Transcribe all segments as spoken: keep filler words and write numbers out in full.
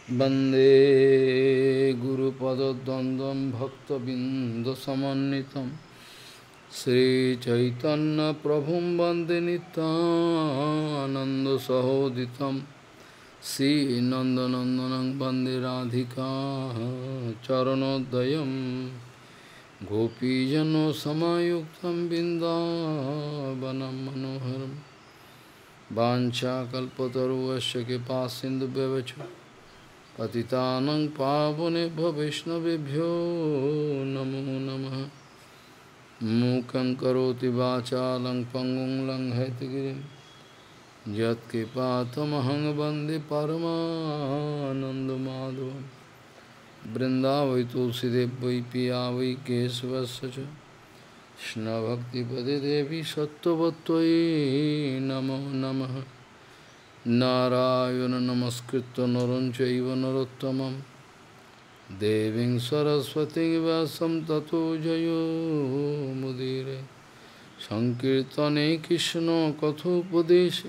वंदे गुरुपदद्वन्द्वं भक्तबिंदसमन्वितं श्रीचैतन्यप्रभुं वन्दे नित्यानन्दसहोदितं श्रीनन्दनन्दनं वन्दे राधिका चरणोदयं गोपीजनसमायुक्तं बिन्दावनं मनोहरं वाञ्छाकल्पतरुश्च कृपासिन्धुभ्यश्च पतितानं पावनेभ्यो वैष्णवेभ्यो नमो नमः। मूकं करोति वाचालं पंगुं लंघयतिगिरिं यत्कृपातमहं वन्दे परमानन्दमाधवं। वृन्दावै तुलसीदेव वै पिया वै केशवस्य च कृष्णभक्तिपदे देवी सत्त्ववत्त्वयि नमो नमः। नारायण नमस्कृत्य नरं चैव नरोत्तमं देवीं सरस्वतीं व्यासं ततो जयो मुदीरे। संकीर्तने कृष्ण कथोपदेशे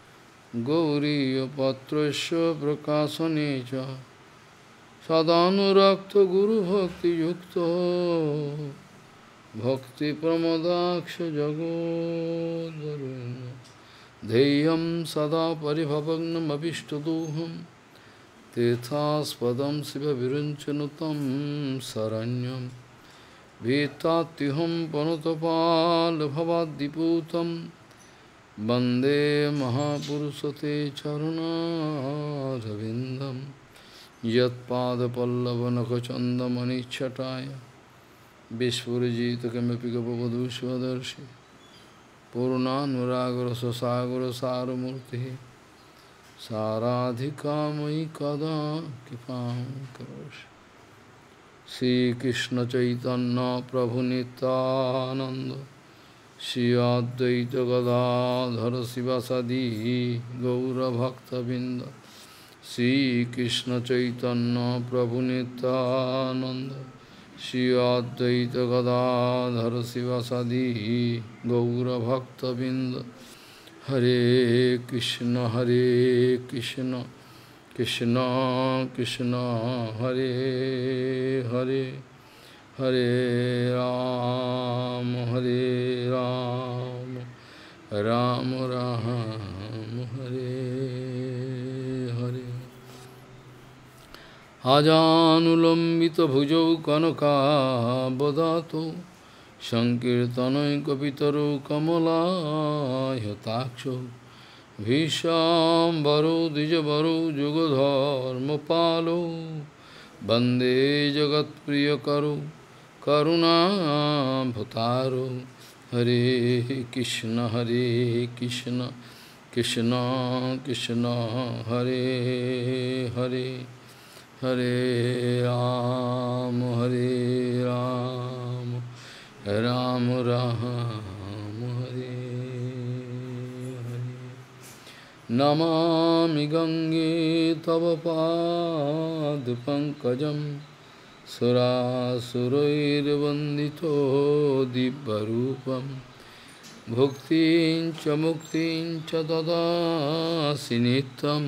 गौरीयपत्रस्य प्रकाशने च सदानुरक्तो गुरुभक्तियुक्तो भक्तिप्रमोदाक्ष जगोद्वरुण्य ध्येयं सदा परिभवग्नमभिष्टदोहं तीर्थास्पदं शिवविरञ्चनुतं शरण्यं भीतात्युहं पनुतपाल्भवाद्दिपूतं वन्दे महापुरुषते चरुणारविन्दं यत्पादपल्लवनखचन्दमणिच्छटाय विस्फुरिजितकिमपि गपवधूष्वदर्शि पूर्णानुरागर सागर सारमूर्ति साराधिकामयि कदा कृपां करोषि। श्रीकृष्ण चैतन्य प्रभु नित्यानंद श्री अद्वैत गदाधर शिवासादि गौरभक्तबिंद। श्रीकृष्ण चैतन्य प्रभु नित्यानंद श्री अद्वैत गदाधर शिवासादि गौरभक्तबिंद। हरे कृष्ण हरे कृष्ण कृष्ण कृष्ण हरे हरे हरे राम हरे राम राम राम हरे हरे। आजानुलंबित भुजौ कनकाबदातो संकीर्तनैकपितरो कमलायताक्षो भीष्माम्बरो द्विजवरो जुगधर्मपालो वन्दे जगत्प्रियकरो करुणाभतारो। हरे कृष्ण हरे कृष्ण कृष्ण कृष्ण हरे हरे हरे राम हरे राम राम राम हरे हरे। नमामि गंगे तव पादपङ्कजं सुरासुरैर्वन्दितो दिव्यरूपं भुक्तिं च मुक्तिं च ददासि नित्यं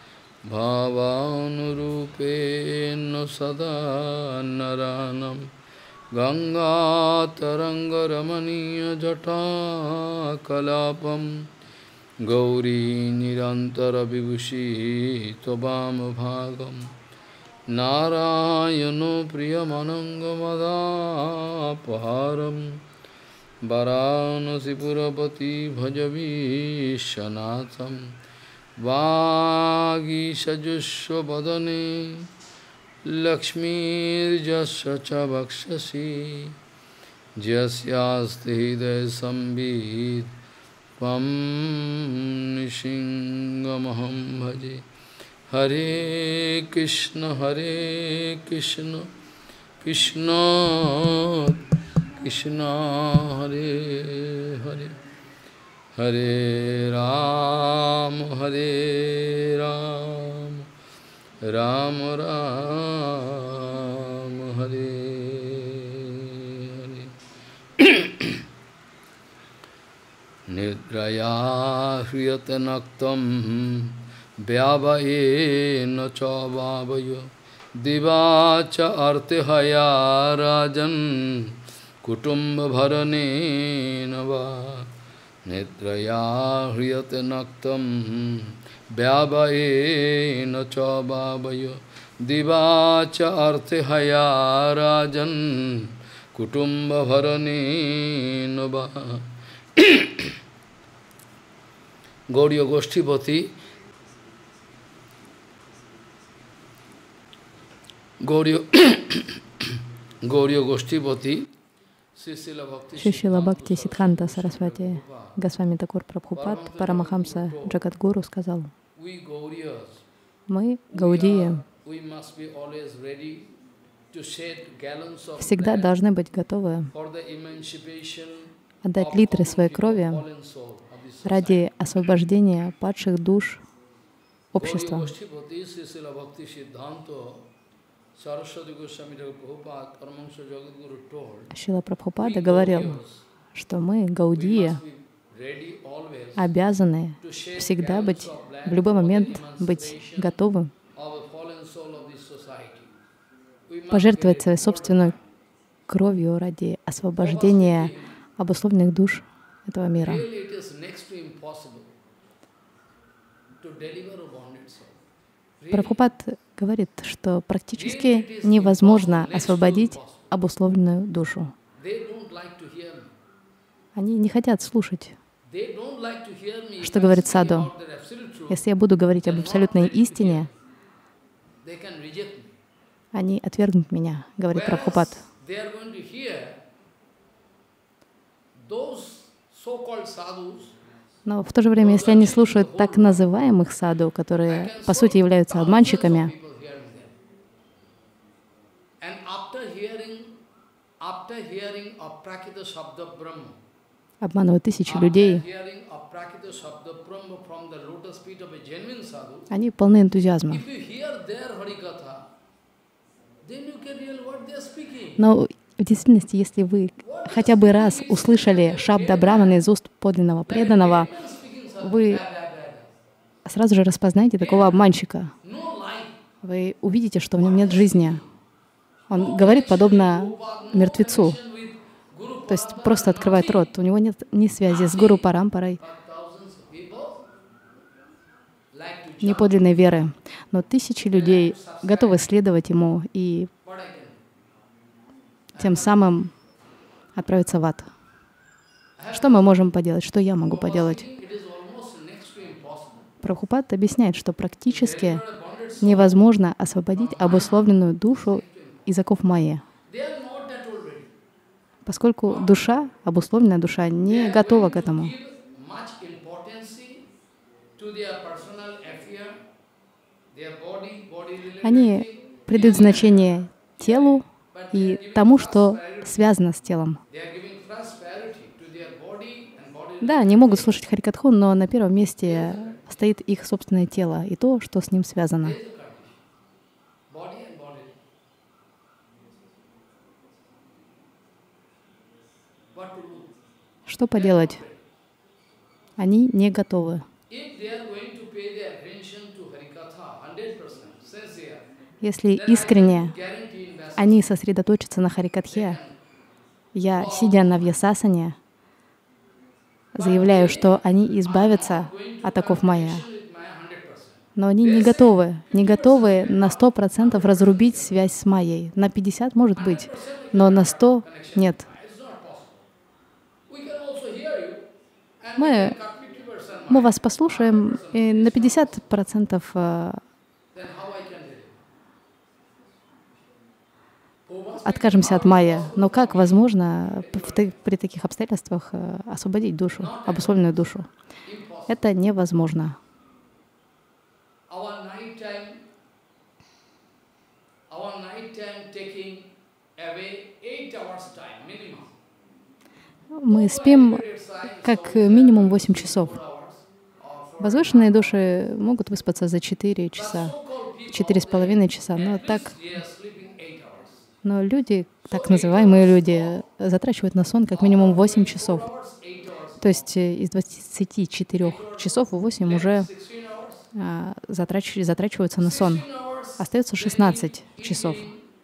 भावानुरूपेण सदा नरानं। गंगातरङ्गरमणीयजटाकलापं गौरी निरन्तरविभूषी त्ववामभागं नारायणो प्रियमनङ्गमदापहारं वाराणसीपुरपति भजवीशनाथं। वागीषजुष्वदने लक्ष्मीर्यस्य च वक्षसि यस्यास्ति हृदयसंवित् त्वं नृसिंहमहं भजे। हरे कृष्ण हरे कृष्ण कृष्ण कृष्ण हरे हरे हरे राम हरे राम राम राम हरे हरे। निद्रया ह्रियते नक्तं vyavayena cha vavayo divacha artihaya rajan kutumba bharanena va netraya hriyate naktam vyavayena cha vavayo divacha artihaya rajan kutumba bharanena va. Gauriya Goshtipati, Gauriya Goshtipati, Шрила Бхакти Сиддханта Сарасвати Госвами Такур Прабхупад Парамахамса Джагадгуру сказал: мы, гаудии, всегда должны быть готовы отдать литры своей крови ради освобождения падших душ общества. Шрила Прабхупада говорил, что мы, гаудии, обязаны всегда быть, в любой момент быть готовы пожертвовать своей собственной кровью ради освобождения обусловленных душ этого мира. Прабхупад говорит, что практически невозможно освободить обусловленную душу. Они не хотят слушать, что говорит саду. Если я буду говорить об абсолютной истине, они отвергнут меня, говорит Прабхупад. Но в то же время, если они слушают так называемых саду, которые по сути являются обманщиками, обманывают тысячи людей, они полны энтузиазма. Но в действительности, если вы хотя бы раз услышали Шабда Брамана из уст подлинного преданного, вы сразу же распознаете такого обманщика. Вы увидите, что в нем нет жизни. Он говорит подобно мертвецу, то есть просто открывает рот. У него нет ни связи с Гуру Парампарой, ни подлинной веры. Но тысячи людей готовы следовать ему и тем самым отправиться в ад. Что мы можем поделать? Что я могу поделать? Прабхупад объясняет, что практически невозможно освободить обусловленную душу из оков майя, поскольку душа, обусловленная душа, не готова к этому. Они придают значение телу и тому, что связано с телом. Да, они могут слушать Харикатху, но на первом месте стоит их собственное тело и то, что с ним связано. Что поделать? Они не готовы. Если искренне они сосредоточатся на Харикатхе, я, сидя на вьясасане, заявляю, что они избавятся от оков майя. Но они не готовы, не готовы на сто процентов разрубить связь с майей. На пятьдесят может быть, но на сто нет. Мы, мы вас послушаем, и на пятьдесят процентов откажемся от майя. Но как возможно при таких обстоятельствах освободить душу, обусловленную душу? Это невозможно. Мы спим как минимум восемь часов. Возвышенные души могут выспаться за четыре часа, четыре с половиной часа, но так... Но люди, так называемые люди, затрачивают на сон как минимум восемь часов. То есть из двадцати четырёх часов восемь уже а, затрач, затрачиваются на сон. Остается шестнадцать часов,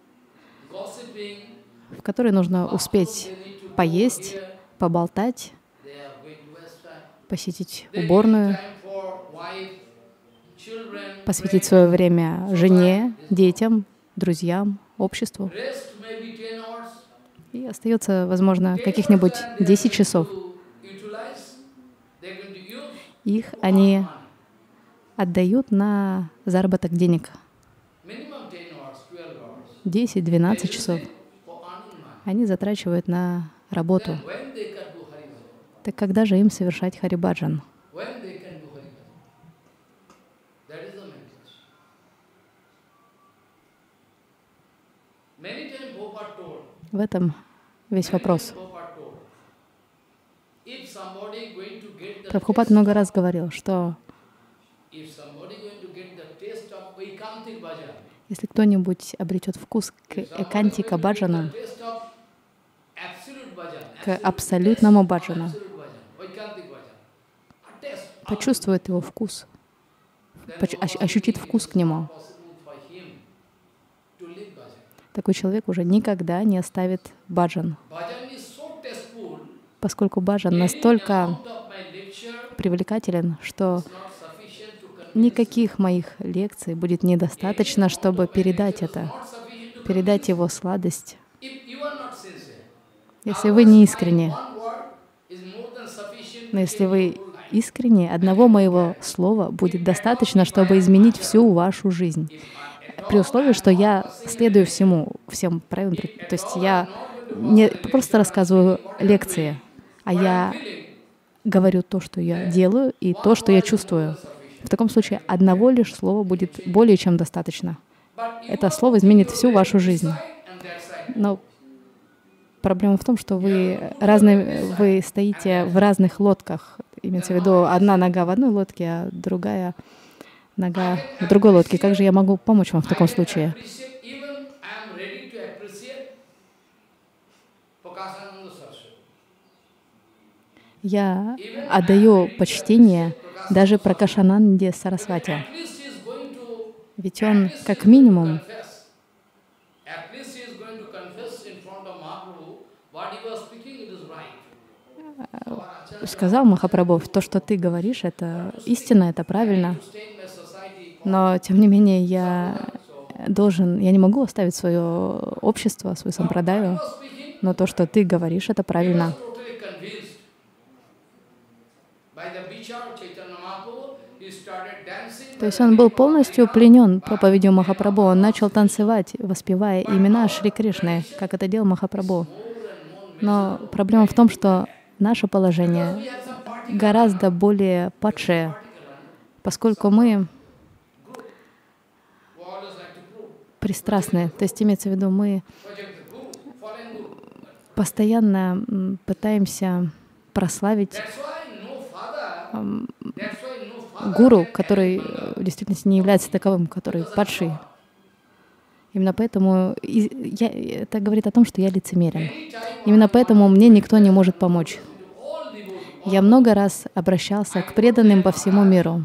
в которые нужно успеть поесть, поболтать, посетить уборную, посвятить свое время жене, детям, друзьям, обществу. И остается, возможно, каких-нибудь десять часов. Их они отдают на заработок денег. десять-двенадцать часов они затрачивают на работу. Так когда же им совершать харибаджан? В этом весь вопрос. Прабхупад много раз говорил, что если кто-нибудь обретет вкус к экантика баджану, к абсолютному баджану, почувствует его вкус, ощутит вкус к нему, такой человек уже никогда не оставит баджан, поскольку баджан настолько привлекателен, что никаких моих лекций будет недостаточно, чтобы передать это, передать его сладость. Если вы не искренне, но если вы искренне, одного моего слова будет достаточно, чтобы изменить всю вашу жизнь. При условии, что я следую всему, всем правилам. То есть я не просто рассказываю лекции, а я говорю то, что я делаю, и то, что я чувствую. В таком случае одного лишь слова будет более чем достаточно. Это слово изменит всю вашу жизнь. Но проблема в том, что вы, разные, вы стоите в разных лодках. Имеется в виду, одна нога в одной лодке, а другая нога в другой лодке. Как же я могу помочь вам в таком случае? Я отдаю почтение даже Пракашананде Сарасвати. Ведь он, как минимум, сказал Махапрабху, то, что ты говоришь, это истина, это правильно. Но, тем не менее, я должен, я не могу оставить свое общество, свою сампрадаю, но то, что ты говоришь, это правильно. То есть он был полностью пленен проповедью Махапрабху. Он начал танцевать, воспевая имена Шри Кришны, как это делал Махапрабху. Но проблема в том, что наше положение гораздо более падшее, поскольку мы пристрастны. То есть имеется в виду, мы постоянно пытаемся прославить гуру, который в действительности не является таковым, который падший. Именно поэтому я, это говорит о том, что я лицемерен. Именно поэтому мне никто не может помочь. Я много раз обращался к преданным по всему миру.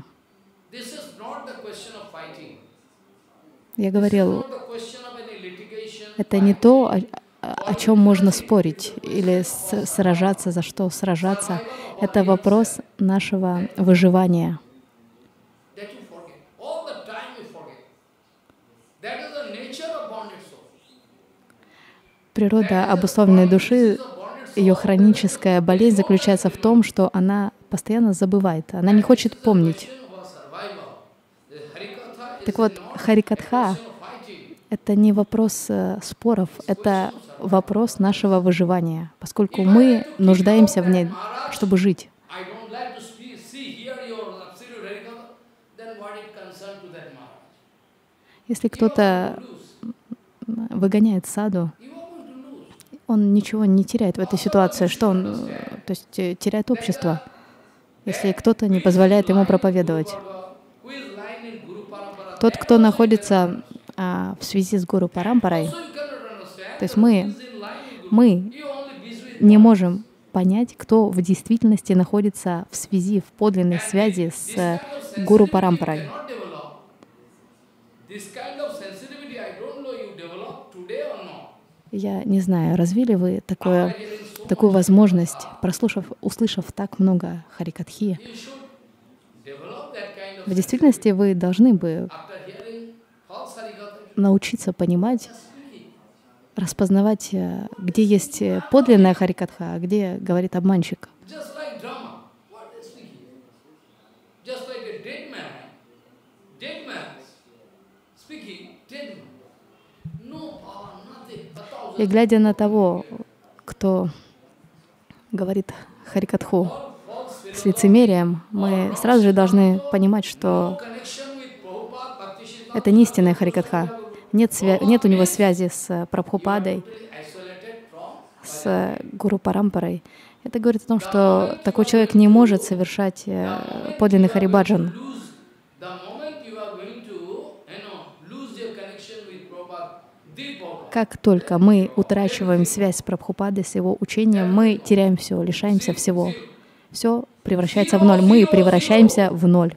Я говорил, это не то, о, о чем можно спорить или с, сражаться, за что сражаться. Это вопрос нашего выживания. Природа обусловленной души, ее хроническая болезнь заключается в том, что она постоянно забывает, она не хочет помнить. Так вот, харикатха — это не вопрос споров, это вопрос нашего выживания, поскольку мы нуждаемся в ней, чтобы жить. Если кто-то выгоняет саду, он ничего не теряет в этой ситуации. Что он, то есть теряет общество, если кто-то не позволяет ему проповедовать. Тот, кто находится а, в связи с Гуру Парампарой, то есть мы, мы не можем понять, кто в действительности находится в связи, в подлинной связи с Гуру Парампарой. Я не знаю, развили вы такое, такую возможность, прослушав, услышав так много харикатхи. В действительности вы должны бы научиться понимать, распознавать, где есть подлинная харикатха, а где говорит обманщик. И глядя на того, кто говорит харикатху с лицемерием, мы сразу же должны понимать, что это не истинная харикатха. Нет, свя- нет у него связи с Прабхупадой, с Гуру Парампарой. Это говорит о том, что такой человек не может совершать э, подлинный харибаджан. Как только мы утрачиваем связь с Прабхупадой, с его учением, мы теряем все, лишаемся всего. Все превращается в ноль. Мы превращаемся в ноль.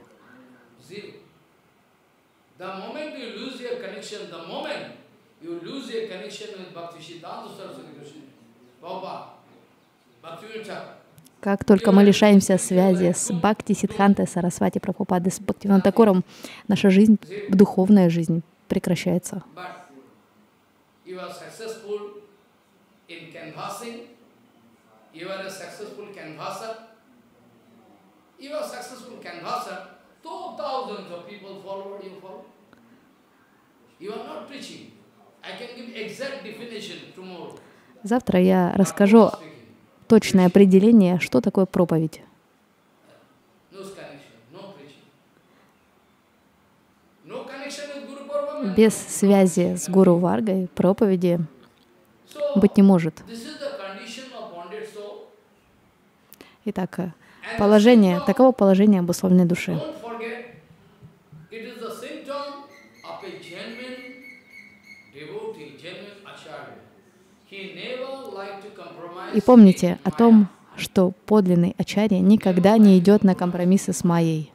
Как только мы лишаемся связи с Бхакти Сиддхантой Сарасвати Прабхупадой, с Бхактивинода Такуром, наша жизнь, духовная жизнь прекращается. You are successful in canvassing, you are a successful canvasser, you are a successful canvasser, two thousands of people follow what you follow. You are not preaching. I can give exact definition tomorrow. Завтра я расскажу точное определение, что такое проповедь. Без связи с Гуру Варгой проповеди быть не может. Итак, положение, таково положение обусловленной души. И помните о том, что подлинный ачарья никогда не идет на компромиссы с майей.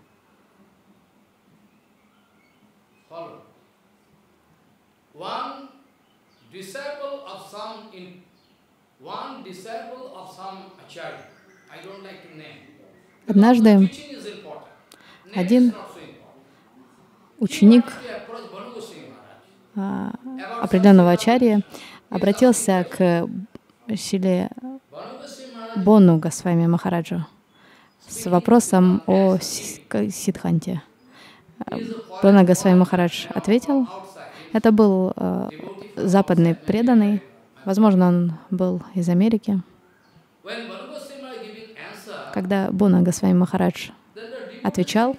Однажды один ученик а, определенного ачарьи обратился к Шриле Бону Госвами Махараджу с вопросом о Сиддханте. Бона Госвами Махарадж ответил. Это был э, западный преданный, возможно, он был из Америки. Когда Бона Госвами Махарадж отвечал,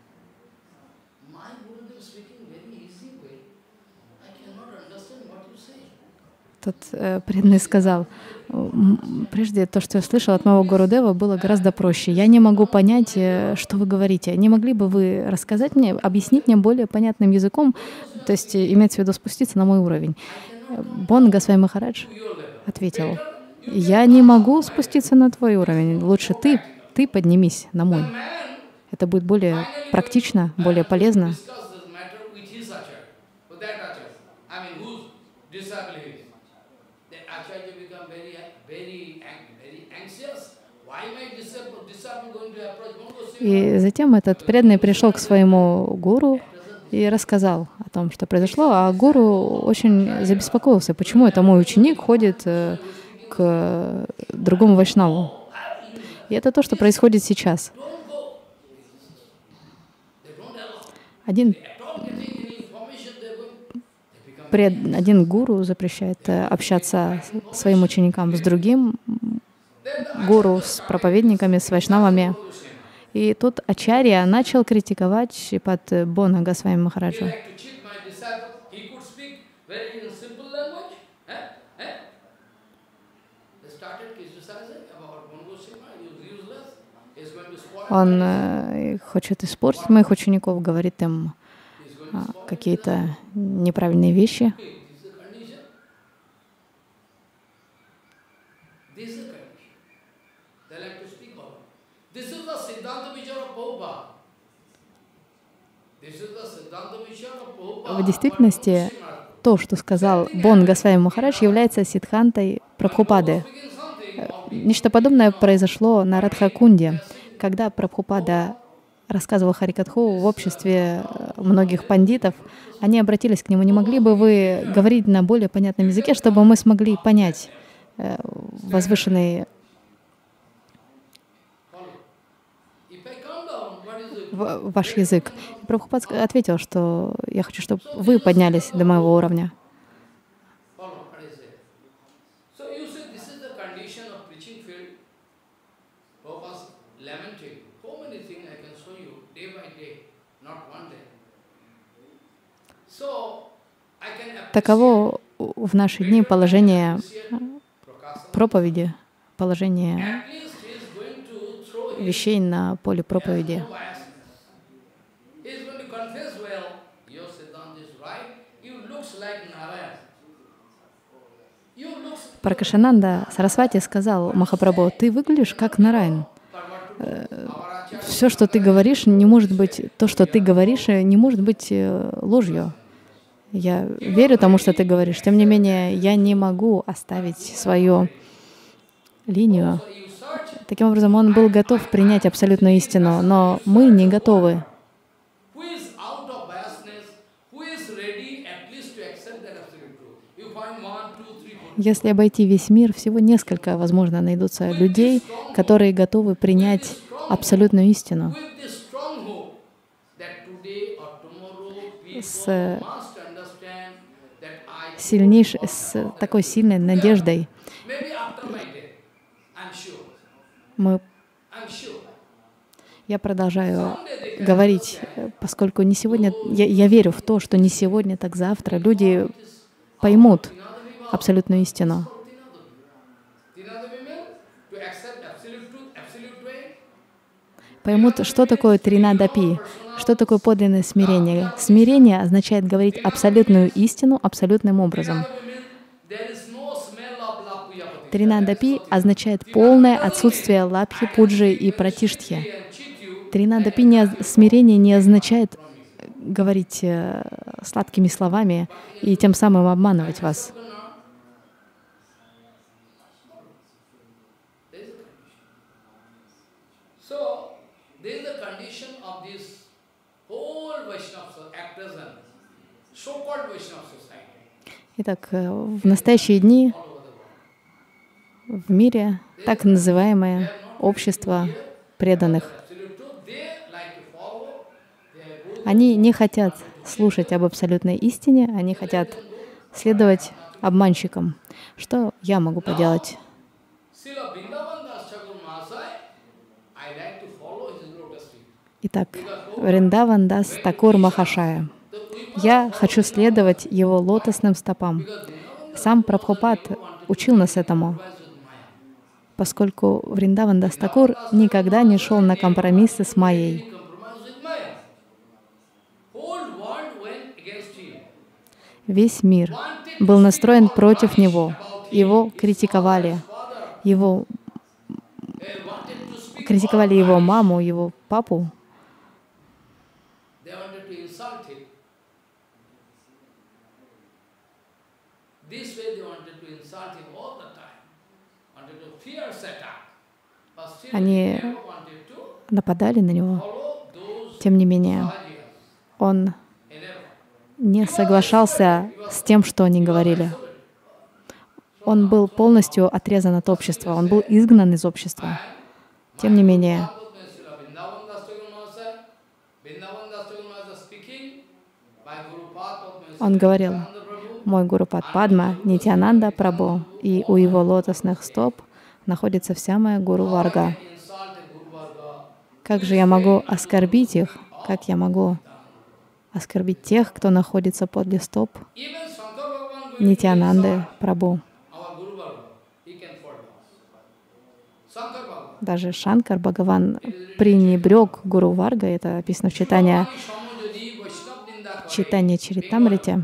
тот э, преданный сказал: прежде то, что я слышал от моего Гурудева, было гораздо проще. Я не могу понять, что вы говорите. Не могли бы вы рассказать мне, объяснить мне более понятным языком, то есть имеется в виду спуститься на мой уровень? Бон Госвами Махарадж ответил: я не могу спуститься на твой уровень. Лучше ты, ты поднимись на мой. Это будет более практично, более полезно. И затем этот преданный пришел к своему гуру и рассказал о том, что произошло, а гуру очень забеспокоился, почему это мой ученик ходит к другому вайшнаву. И это то, что происходит сейчас. Один, пред, один гуру запрещает общаться своим ученикам с другим гуру, с проповедниками, с вайшнавами. И тут ачарья начал критиковать Шрипад Бона Госвами Махараджа. Он э, хочет испортить моих учеников, говорит им э, какие-то неправильные вещи. в действительности то, что сказал Бон Госвами Махарадж, является сиддхантой Прабхупады. Нечто подобное произошло на Радхакунде, когда Прабхупада рассказывал Харикатху в обществе многих пандитов. Они обратились к нему: не могли бы вы говорить на более понятном языке, чтобы мы смогли понять э, возвышенный в, ваш язык? И Прабхупад ответил, что я хочу, чтобы вы поднялись до моего уровня. Таково в наши дни положение проповеди, положение вещей на поле проповеди. Пракашананда Сарасвати сказал Махапрабху: ты выглядишь как Нараян. Все, что ты говоришь, не может быть, то, что ты говоришь, не может быть ложью. Я верю тому, что ты говоришь. Тем не менее, я не могу оставить свою линию. Таким образом, он был готов принять абсолютную истину, но мы не готовы. Если обойти весь мир, всего несколько, возможно, найдутся людей, которые готовы принять абсолютную истину с сильнейшей, с такой сильной надеждой. Мы... Я продолжаю говорить, поскольку не сегодня, я, я верю в то, что не сегодня, так завтра люди поймут абсолютную истину. Поймут, что такое тринадапи, что такое подлинное смирение. Смирение означает говорить абсолютную истину абсолютным образом. Тринадапи означает полное отсутствие лабхи, пуджи и пратиштхи. Тринадапи не, смирение не означает говорить э, сладкими словами и тем самым обманывать вас. Итак, в настоящие дни в мире так называемое общество преданных. Они не хотят слушать об абсолютной истине, они хотят следовать обманщикам. Что я могу поделать? Итак, Вриндаван Дас Такур Махашая. Я хочу следовать его лотосным стопам. Сам Прабхупад учил нас этому, поскольку Вриндаван Дас Такур никогда не шел на компромиссы с Майей. Весь мир был настроен против него. Его критиковали. Его критиковали его маму, его папу. Они нападали на него. Тем не менее, он не соглашался с тем, что они говорили. Он был полностью отрезан от общества, он был изгнан из общества. Тем не менее, он говорил: мой Гурупад Падма, Нитьянанда Прабху, и у его лотосных стоп находится вся моя Гуру Варга. Как же я могу оскорбить их? Как я могу оскорбить тех, кто находится подле стоп Нитьянанды Прабху? Даже Шанкар Бхагаван пренебрег Гуру Варга, это описано в читании, читании Чаритамрите,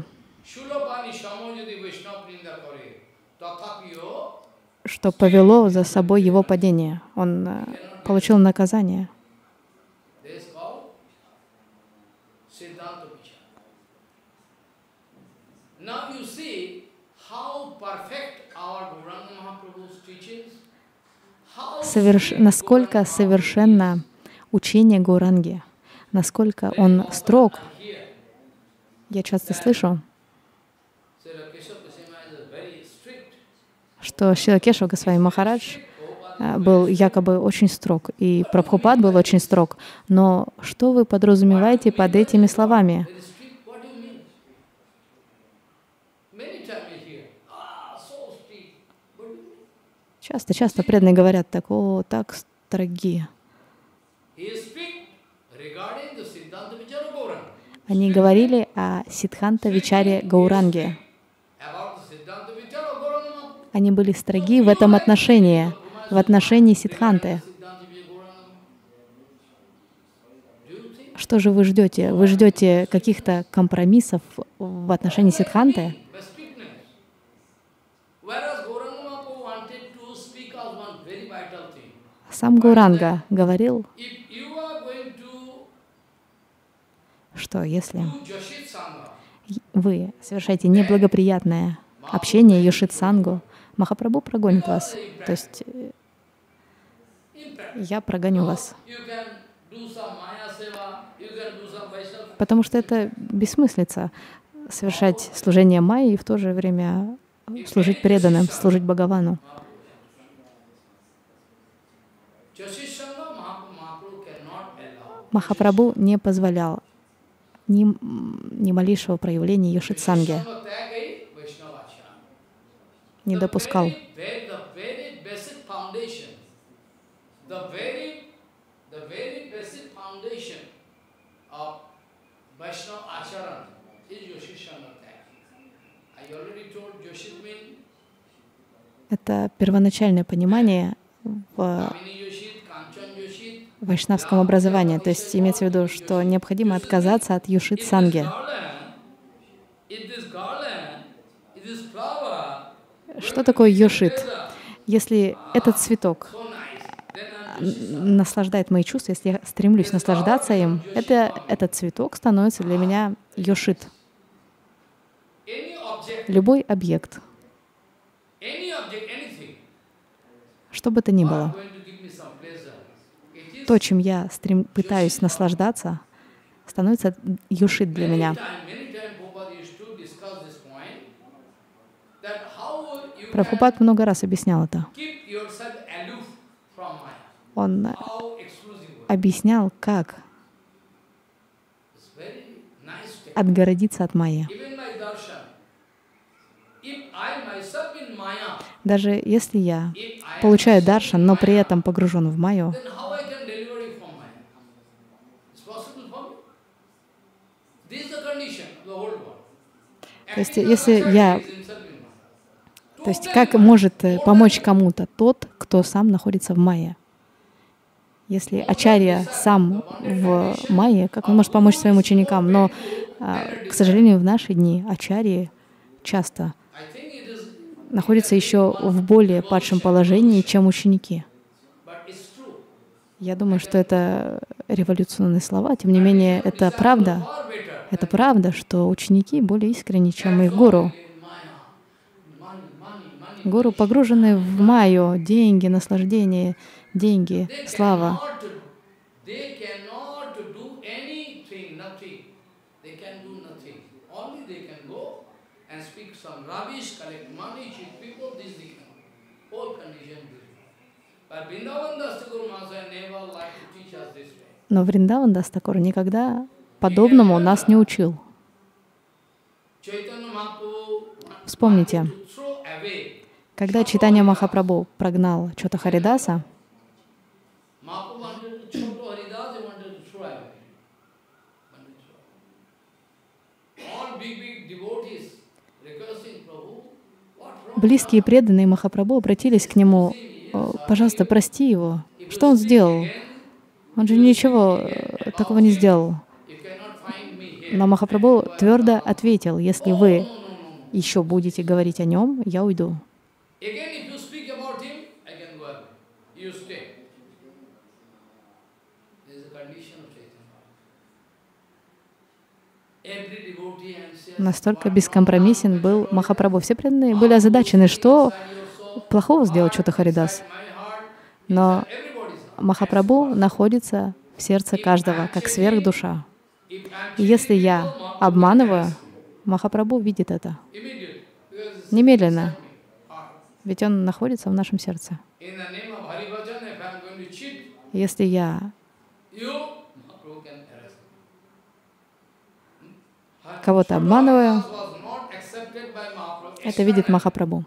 что повело за собой его падение. Он получил наказание. Соверш... насколько совершенно учение Гауранги, насколько он строг. Я часто слышу, что Шрила Кешава Госвами Махарадж был якобы очень строг, и Прабхупад был очень строг. Но что вы подразумеваете под этими словами? Часто-часто преданные говорят так: о, так строги. Они говорили о Сиддханта Вичаре Гауранге. Они были строги в этом отношении, в отношении Сиддханты. Что же вы ждете? Вы ждете каких-то компромиссов в отношении Сиддханты? Сам Гауранга говорил, что если вы совершаете неблагоприятное общение, йошит-сангу, Махапрабху прогонит вас. То есть я прогоню вас. Потому что это бессмыслица — совершать служение Майи и в то же время служить преданным, служить Бхагавану. Махапрабху не позволял ни, ни малейшего проявления йошит-санги, не допускал. Это первоначальное понимание в вайшнавском образовании. То есть имеется в виду, что необходимо отказаться от йошит-санги. Что такое йошит? Если этот цветок наслаждает мои чувства, если я стремлюсь наслаждаться им, это, этот цветок становится для меня йошит. Любой объект, что бы то ни было, то, чем я стрем... пытаюсь наслаждаться, становится йошит для меня. Прабхупад много раз объяснял это. Он объяснял, как отгородиться от майя. Даже если я получаю даршан, но при этом погружен в майю, то есть если я... То есть как может помочь кому-то тот, кто сам находится в майе? Если ачарья сам в майе, как он может помочь своим ученикам? Но, к сожалению, в наши дни ачарьи часто находятся еще в более падшем положении, чем ученики. Я думаю, что это революционные слова. Тем не менее, это правда. Это правда, что ученики более искренни, чем их гуру. Гуру погружены в майю, деньги, наслаждение, деньги, слава. Но Вриндаван Дас Такур никогда подобному нас не учил. Вспомните, когда Чайтанья Махапрабху прогнал Чота Харидаса, близкие преданные Махапрабху обратились к нему: «Пожалуйста, прости его. Что он сделал? Он же ничего такого не сделал». Но Махапрабху твердо ответил: «Если вы еще будете говорить о нем, я уйду». Настолько бескомпромиссен был Махапрабху. Все преданные были озадачены, что плохого сделал Чота Харидас. Но Махапрабху находится в сердце каждого, как сверхдуша. И если я обманываю, Махапрабху видит это немедленно, ведь он находится в нашем сердце. Если я кого-то обманываю, это видит Махапрабху.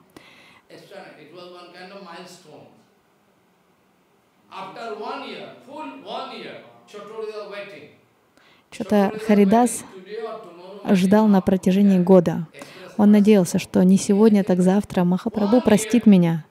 Чота Харидас ждал на протяжении года. Он надеялся, что не сегодня, так завтра Махапрабху простит меня.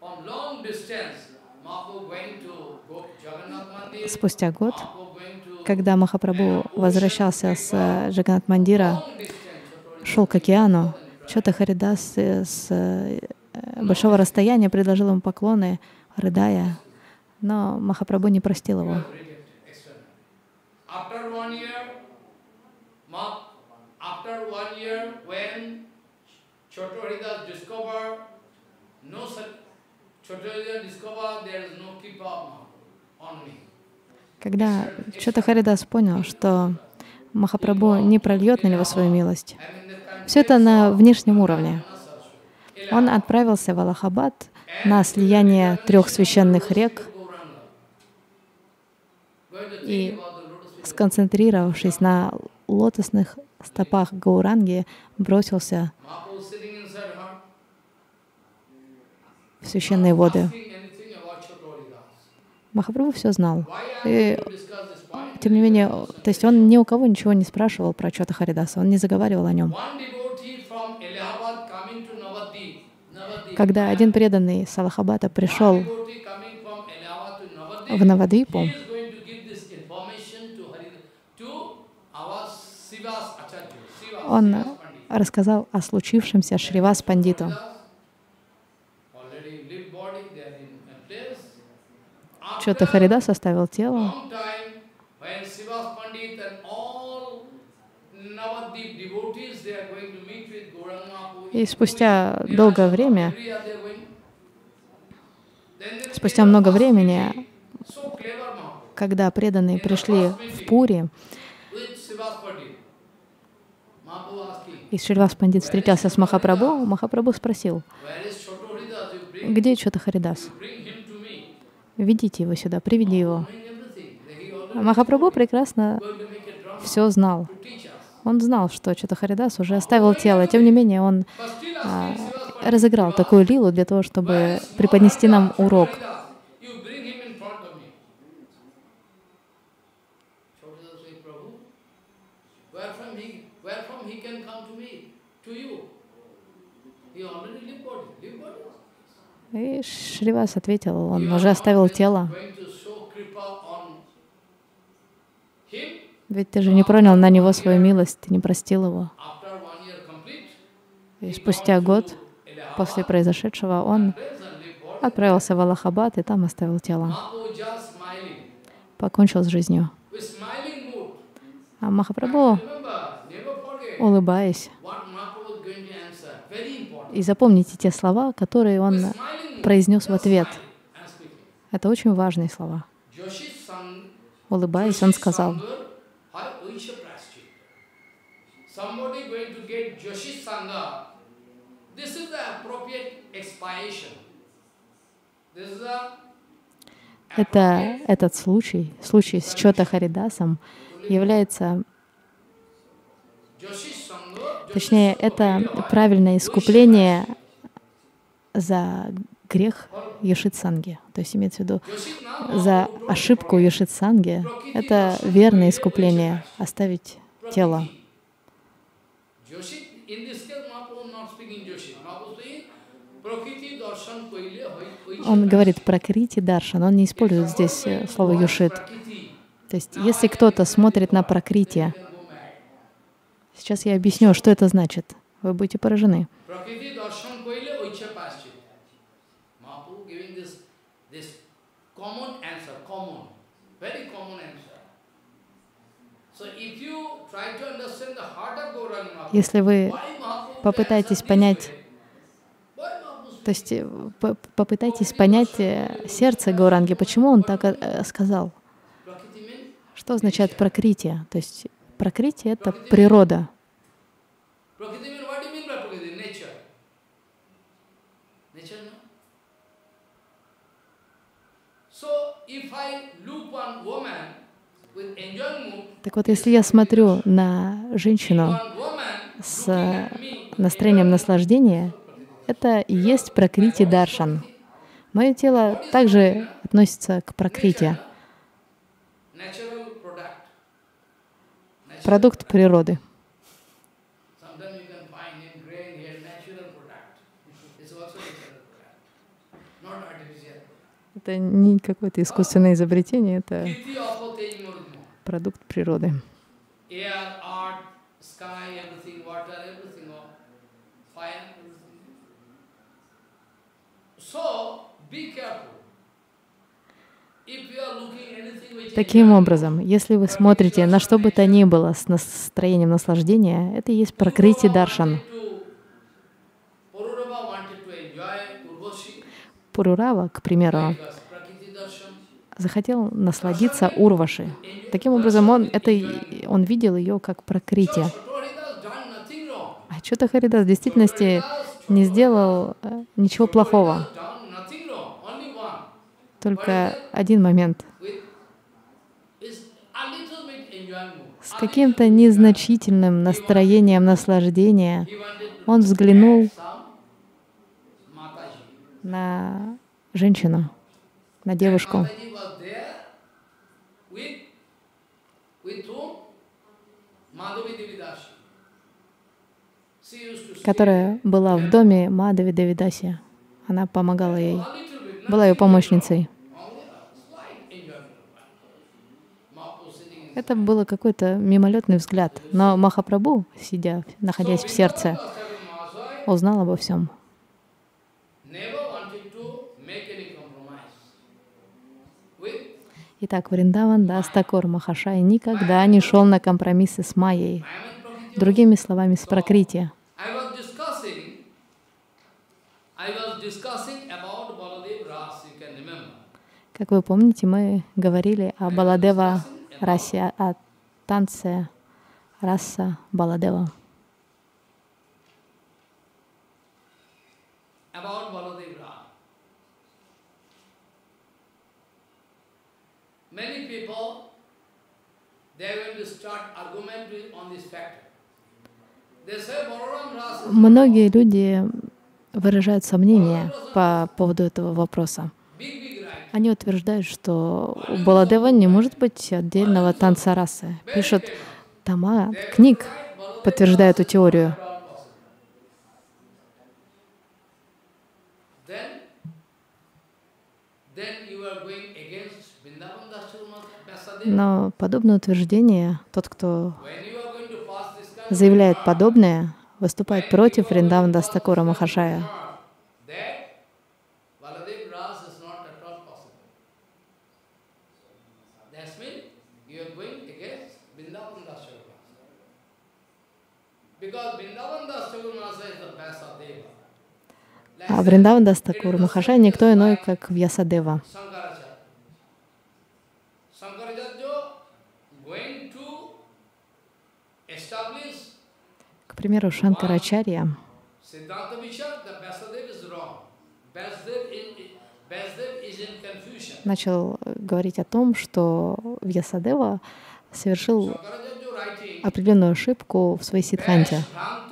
Спустя год, когда Махапрабху возвращался с Джаганнат-мандира, шел к океану, Чота Харидас с большого расстояния предложил ему поклоны, рыдая, но Махапрабху не простил его. Когда Чота Харидас понял, что Махапрабху не прольет на него свою милость, все это на внешнем уровне, он отправился в Аллахабад на слияние трех священных рек и, сконцентрировавшись на лотосных стопах Гауранги, бросился в священные воды. Махапрабху все знал. И, тем не менее, то есть он ни у кого ничего не спрашивал про Чота Харидаса, он не заговаривал о нем. Когда один преданный с Аллахабада пришел в Навадвипу, он рассказал о случившемся Шривас Пандиту. Чота Харидас оставил тело. И спустя долгое время, спустя много времени, когда преданные пришли в Пури, и Шривас Пандит встретился с Махапрабху, Махапрабху спросил: «Где Чота Харидас? Ведите его сюда, приведи его». Махапрабху прекрасно все знал. Он знал, что Чота Харидас уже оставил тело. Тем не менее, он а, разыграл такую лилу для того, чтобы преподнести нам урок. И Шривас ответил: он уже оставил тело. Ведь ты же не пронял на него свою милость, ты не простил его. И спустя год после произошедшего он отправился в Аллахабад и там оставил тело. Покончил с жизнью. А Махапрабху, улыбаясь, и запомните те слова, которые он произнес в ответ. Это очень важные слова. Улыбаясь, он сказал: Это, этот случай, случай с Чота Харидасом является, точнее, это правильное искупление за грех Йошит-санги. То есть имеется в виду, за ошибку Йошит-санги это верное искупление — оставить тело. Он говорит пракрити даршан, он не использует здесь слово Йошит. То есть если кто-то смотрит на пракрити, сейчас я объясню, что это значит. Вы будете поражены. Если вы попытаетесь понять, то есть э, по- попытайтесь понять э, сердце Гауранги, почему он так э, сказал. Что означает пракрити? То есть пракрити — это природа. Так вот, если я смотрю на женщину с э, настроением наслаждения, это и есть пракрити даршан. Мое тело также относится к пракрити, продукт природы. Это не какое-то искусственное изобретение, это продукт природы. Таким образом, если вы смотрите на что бы то ни было с настроением наслаждения, это и есть пракрити даршан. Пурурава, к примеру, захотел насладиться Урваши. Таким образом, он, это, и- он видел ее как пракрити. А Чота Харидас в действительности не сделал э, ничего плохого. Только один момент. С каким-то незначительным настроением наслаждения он взглянул на женщину, на девушку, которая была в доме Мадхави Девидаси. Она помогала ей, была ее помощницей. Это было какой-то мимолетный взгляд. Но Махапрабху, сидя, находясь в сердце, узнал обо всем. Итак, Вриндаван Дас Такур Махашай никогда не шел на компромиссы с Майей. Другими словами, с пракрити. Как вы помните, мы говорили о Баладева расе, о танце раса Баладева. Многие люди выражают сомнения по поводу этого вопроса. Они утверждают, что у Баладева не может быть отдельного танца расы. Пишут тома книг, подтверждая эту теорию. Но подобное утверждение, тот, кто заявляет подобное, выступает против Вриндавана Дас Такура Махашая. А Вриндаван Дас Такур Махашай никто иной, как Вьясадева. К примеру, Шанкарачарья начал говорить о том, что Вьясадева совершил определенную ошибку в своей сиддханте.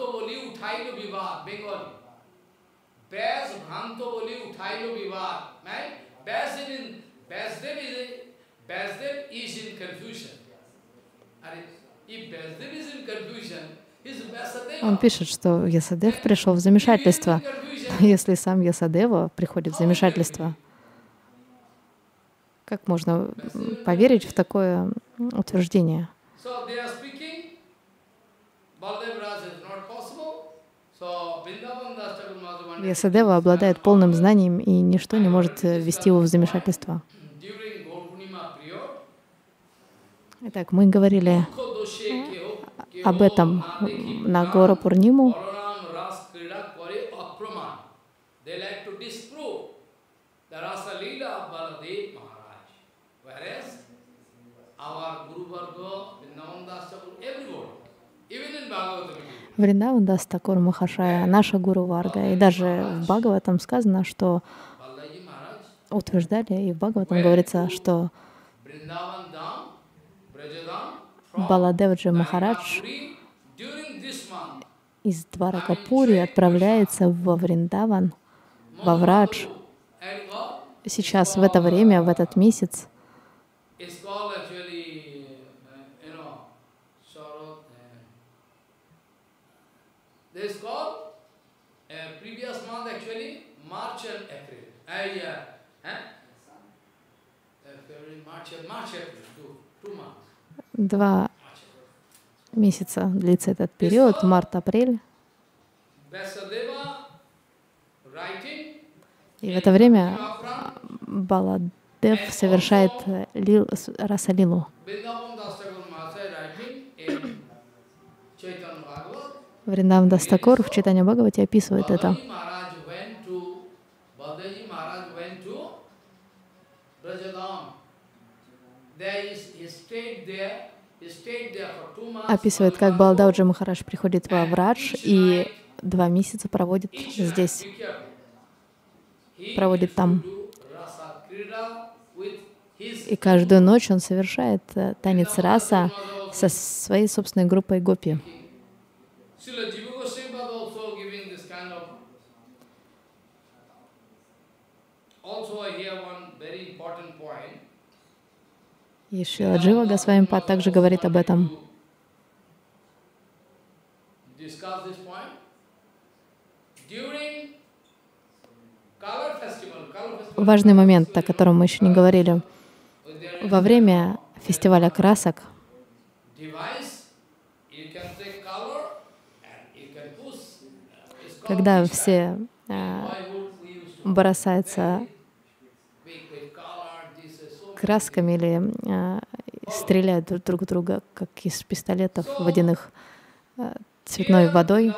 Он пишет, что Вьясадев пришел в замешательство. Если сам Вьясадева приходит в замешательство, как можно поверить в такое утверждение? Вьясадева обладает полным знанием, и ничто не может ввести его в замешательство. Итак, мы говорили об этом на гору Пурниму. Вриндаван Дас Такур Махашая, наша Гуру Варга. И даже в Бхагаватам сказано, что утверждали, и в Бхагаватам говорится, что Баладеваджи Махарадж из Дваракапури отправляется во Вриндаван, во Врадж. Сейчас, в это время, в этот месяц, два месяца длится этот период, март-апрель. И в это время Баладев совершает лил, расалилу. Вриндаван Дас Такур в Чайтанья Бхагавате описывает это. Описывает, как Баладеваджи Махарадж приходит во Врадж и два месяца проводит здесь, проводит там. И каждую ночь он совершает танец раса со своей собственной группой гопи. И Шрила Джива Госвами-пад также говорит об этом. Важный момент, о котором мы еще не говорили. Во время фестиваля красок когда все э, бросаются красками или э, стреляют друг, друг друга, как из пистолетов водяных, э, цветной водой.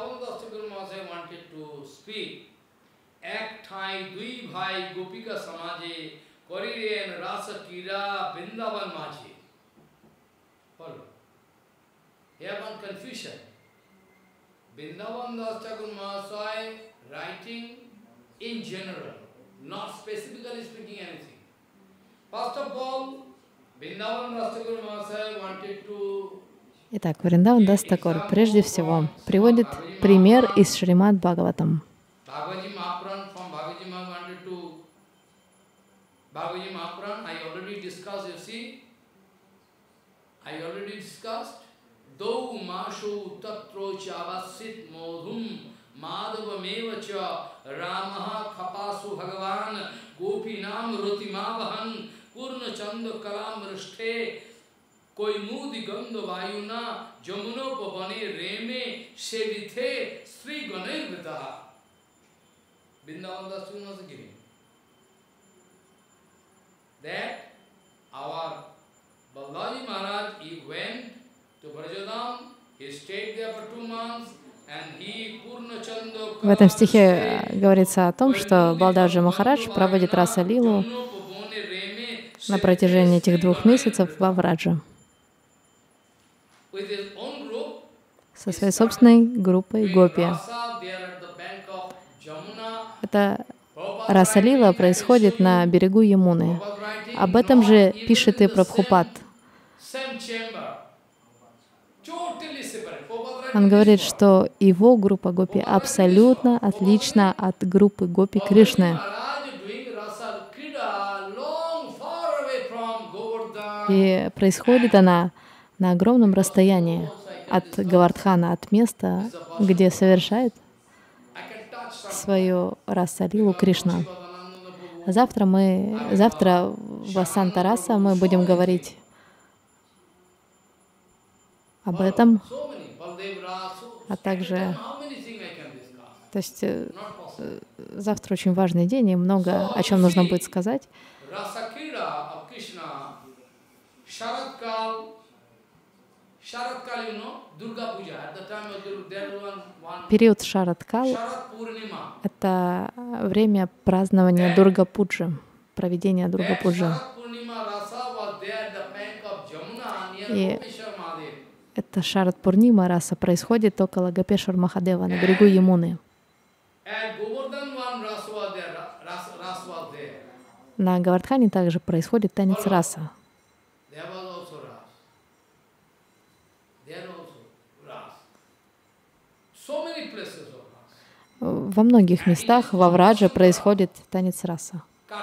Vrindavan Das Thakur Mahasaya writing in general, not specifically speaking anything. First of all, Vrindavan Das Thakur Mahasaya wanted to. Итак, Вриндаван Дас Такур прежде всего приводит пример из Шримад Бхагаватам. Bhagavad Mahapuran, from Bhagavad Mahapuran to Bhagavad Mahapuran, I already discussed, you see, I already discussed. Dau mashu tatro chavasit modhum madhavameva ramaha khapasu bhagavan gopinam rutimavahan purna chanda kalam rishte koimudi gandha vayuna jamunopavane reme sevithe sri ganirvitaha. Vrindavan Das Thakur was giving that our Balaji Maharaj, he went В этом стихе говорится о том, что Балададжи Махарадж проводит раса лилу на протяжении этих двух месяцев во Врадже со своей собственной группой гопи. Эта раса лила происходит на берегу Ямуны. Об этом же пишет и Прабхупад. Он говорит, что его группа гопи абсолютно отлична от группы гопи Кришны. И происходит она на огромном расстоянии от Говардхана, от места, где совершает свою раса-лилу Кришна. Завтра мы, завтра в Васанта Раса мы будем говорить об этом, а также, то есть завтра очень важный день, и много о чем нужно будет сказать. Период Шараткал — это время празднования Дурга-пуджи, проведения Дурга-пуджи. И это Шарат-Пурнима раса происходит около Гопешвар Махадева на берегу Ямуны. На Говардхане также происходит танец раса. Во многих местах во Врадже происходит танец раса.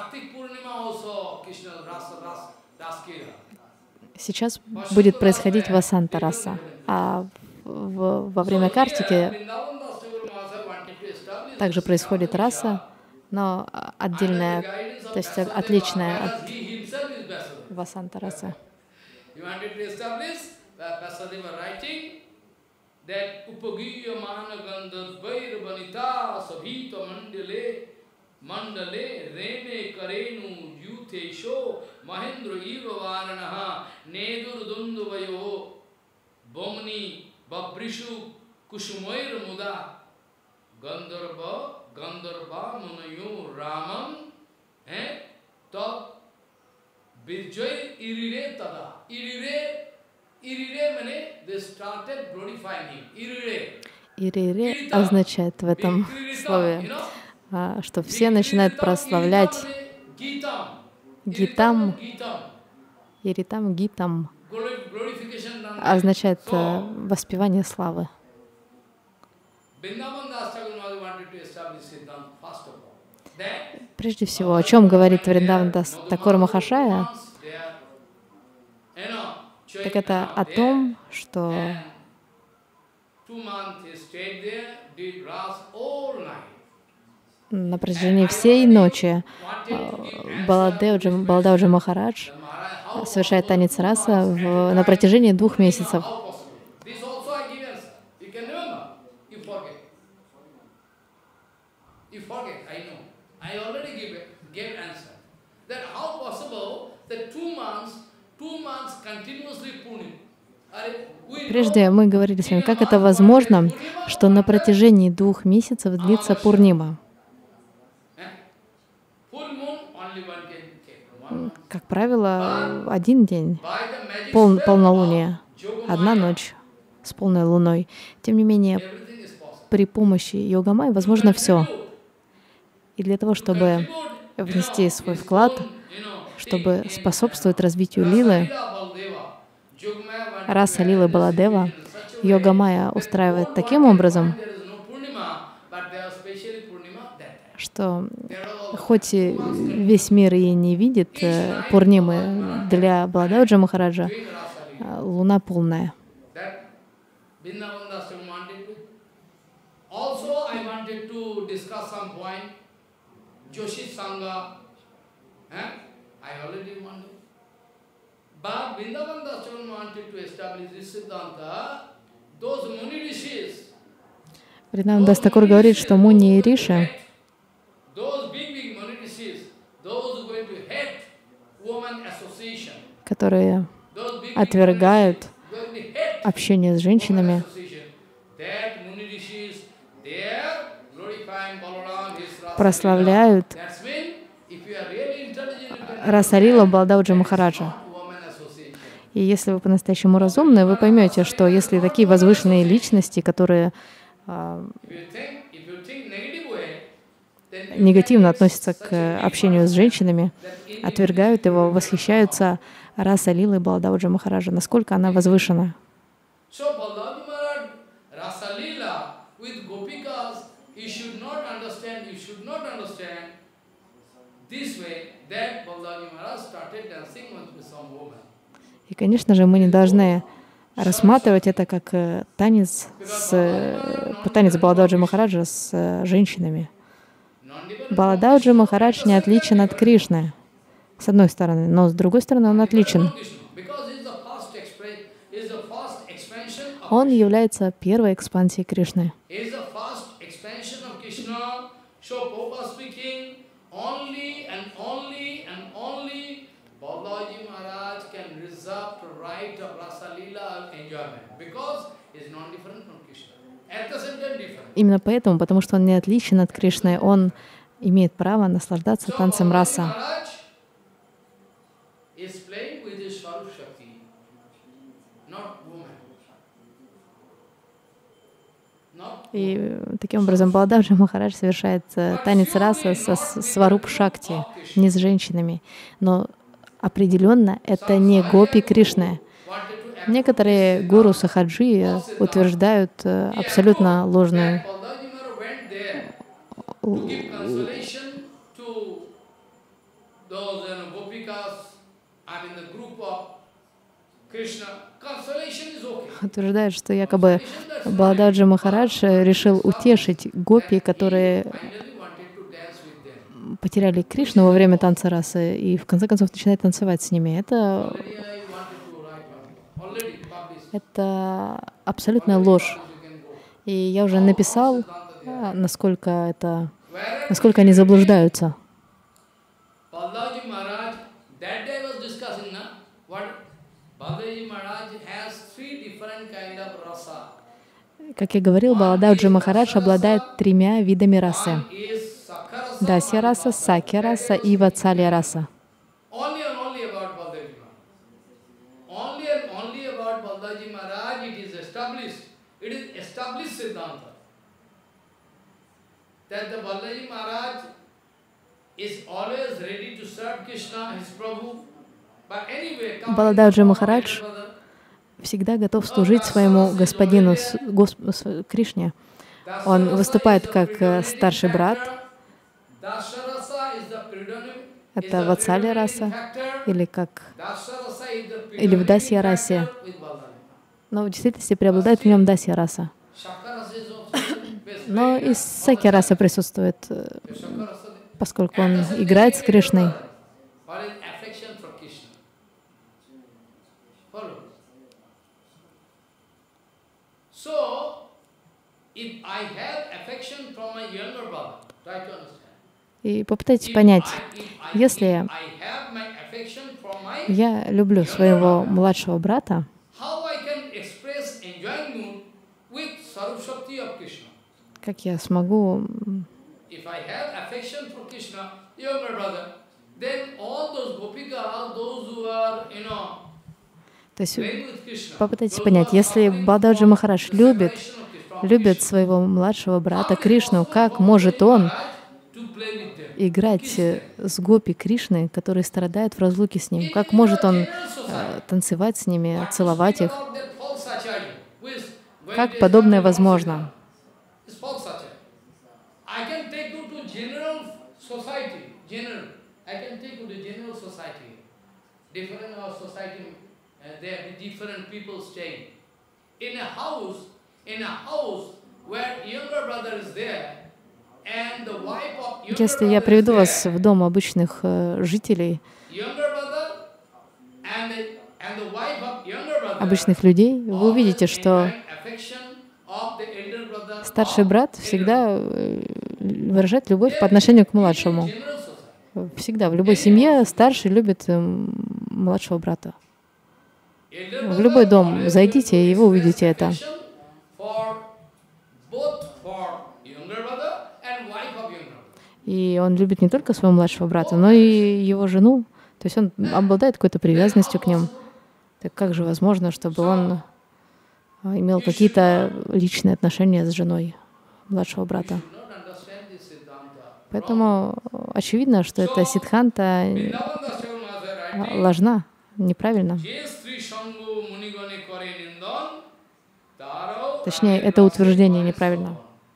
Сейчас будет происходить Васанта раса, а в, во время Картики также происходит раса, но отдельная, то есть отличная от Васанта раса. That upagiya managandha vairvanita sabhita mandale mandale rene karenu yutesho mahendra iva varanaha nedur dunduvayo bomni babrishu kusumair muda gandharva gandharva munayo ramam eh tad vijay irire tada irire Ирире означает в этом слове, что все начинают прославлять Гитам. Иритам, Гитам означает воспевание славы. Прежде всего, о чем говорит Вриндаван Дас Такур Махашая, так это о том, что на протяжении всей ночи Баладевджи, Баладевджи Махарадж совершает танец раса в, на протяжении двух месяцев. Прежде мы говорили с вами, как это возможно, что на протяжении двух месяцев длится Пурнима. Как правило, один день, пол, полнолуние, одна ночь с полной луной. Тем не менее, при помощи йога-майи возможно все. И для того, чтобы внести свой вклад, чтобы способствовать развитию лилы, раса лилы Баладева, йога-майя устраивает таким образом, что хоть весь мир и не видит Пурнимы, для Баладевджи Махараджа луна полная. But Vrindavan Das wanted to establish this Siddhanta, those Muni Rishis. Вриндаван Дас Такур говорит, что Муни и Риши, которые отвергают общение с женщинами, прославляют Раса-лилу Баладевджи Махараджа. И если вы по-настоящему разумны, вы поймете, что если такие возвышенные личности, которые э, негативно относятся к общению с женщинами, отвергают его, восхищаются Раса-лилой Баладевджи Махараджа, насколько она возвышена. И, конечно же, мы не должны рассматривать это как танец, с, танец Баладевджи Махараджа с женщинами. Баладевджи Махарадж не отличен от Кришны, с одной стороны, но с другой стороны он отличен. Он является первой экспансией Кришны. Именно поэтому, потому что он не отличен от Кришны, он имеет право наслаждаться танцем раса. И таким образом Балададжи Махарадж совершает танец раса со Сваруп Шакти, не с женщинами. Но определенно это не гопи Кришны. Некоторые гуру Сахаджи утверждают абсолютно ложную утверждают, что якобы Балададжи Махарадж решил утешить гопи, которые потеряли Кришну во время танца расы, и в конце концов начинает танцевать с ними. Это, это абсолютная ложь. И я уже написал, насколько это, насколько они заблуждаются. Как я говорил, Балададжи Махарадж обладает тремя видами расы. Дасья раса, Сакья раса и Ватсалья раса. Балададжи Махарадж всегда готов служить своему господину Госп... Кришне. Он выступает как старший брат. Это Ватсалья раса, или как или в Дасья расе. Но в действительности преобладает в нем Дасья раса. Но и Сакья раса присутствует, поскольку он играет с Кришной. И попытайтесь понять, если я люблю своего младшего брата, как я смогу То есть попытайтесь понять, если Балададжи Махарадж любит, любит своего младшего брата Кришну, как может он играть с гопи Кришны, которые страдают в разлуке с ним? Как может он э, танцевать с ними, целовать их? Как подобное возможно? Если я приведу вас в дом обычных э, жителей, обычных людей, вы увидите, что старший брат всегда выражает любовь по отношению к младшему. Всегда, в любой семье старший любит младшего брата. В любой дом зайдите, и вы увидите это. И он любит не только своего младшего брата, но и его жену. То есть он обладает какой-то привязанностью к ним. Так как же возможно, чтобы он имел какие-то личные отношения с женой младшего брата? Поэтому очевидно, что эта сиддханта ложна, неправильна. Точнее, это утверждение неправильно.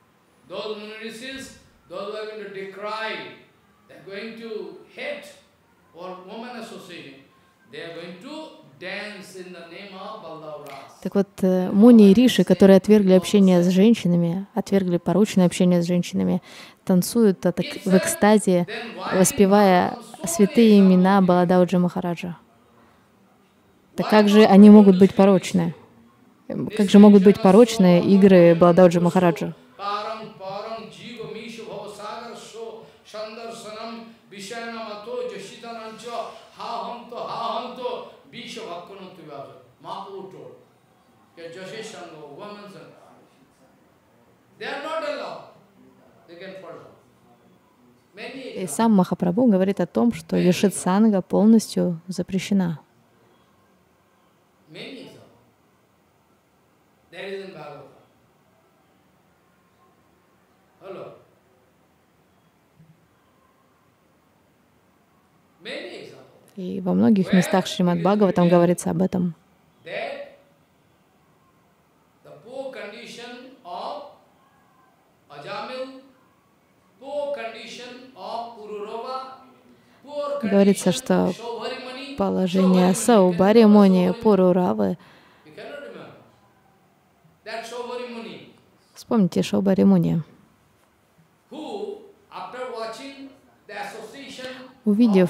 Так вот, муни и риши, которые отвергли общение с женщинами, отвергли порочное общение с женщинами, танцуют в экстазе, воспевая святые имена Балададжи Махараджа. Так как же они могут быть порочны? Как же могут быть порочные игры Балададжи Махараджа? И сам Махапрабху говорит о том, что вишит-санга полностью запрещена. И во многих местах Шримад Бхагаватам говорится об этом. Говорится, что положение Саубари Муни, Пуруравы. Вспомните Шаубари Муни. Увидев,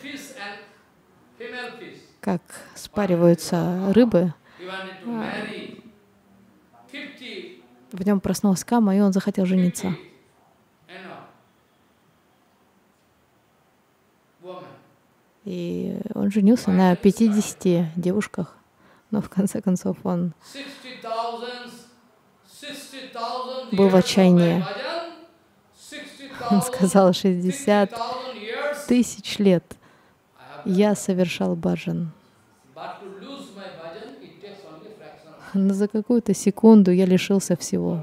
как спариваются рыбы, в нем проснулась кама, и он захотел жениться. И он женился на пятидесяти девушках, но в конце концов он был в отчаянии. Он сказал: шестьдесят тысяч лет я совершал баджан, но за какую-то секунду я лишился всего.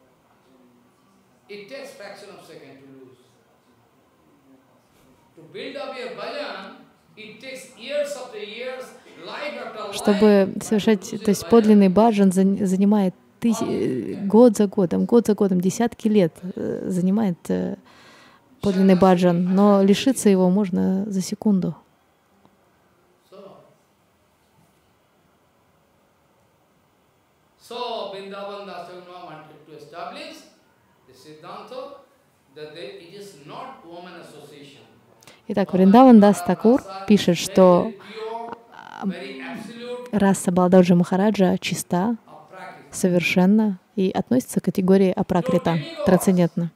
Чтобы совершать, то есть подлинный баджан занимает тысяч, год за годом, год за годом, десятки лет занимает подлинный баджан, но лишиться его можно за секунду. Итак, Вриндаван Дас Такур пишет, что раса Балададжи Махараджа чиста, совершенна и относится к категории апракрита, трансцендентна.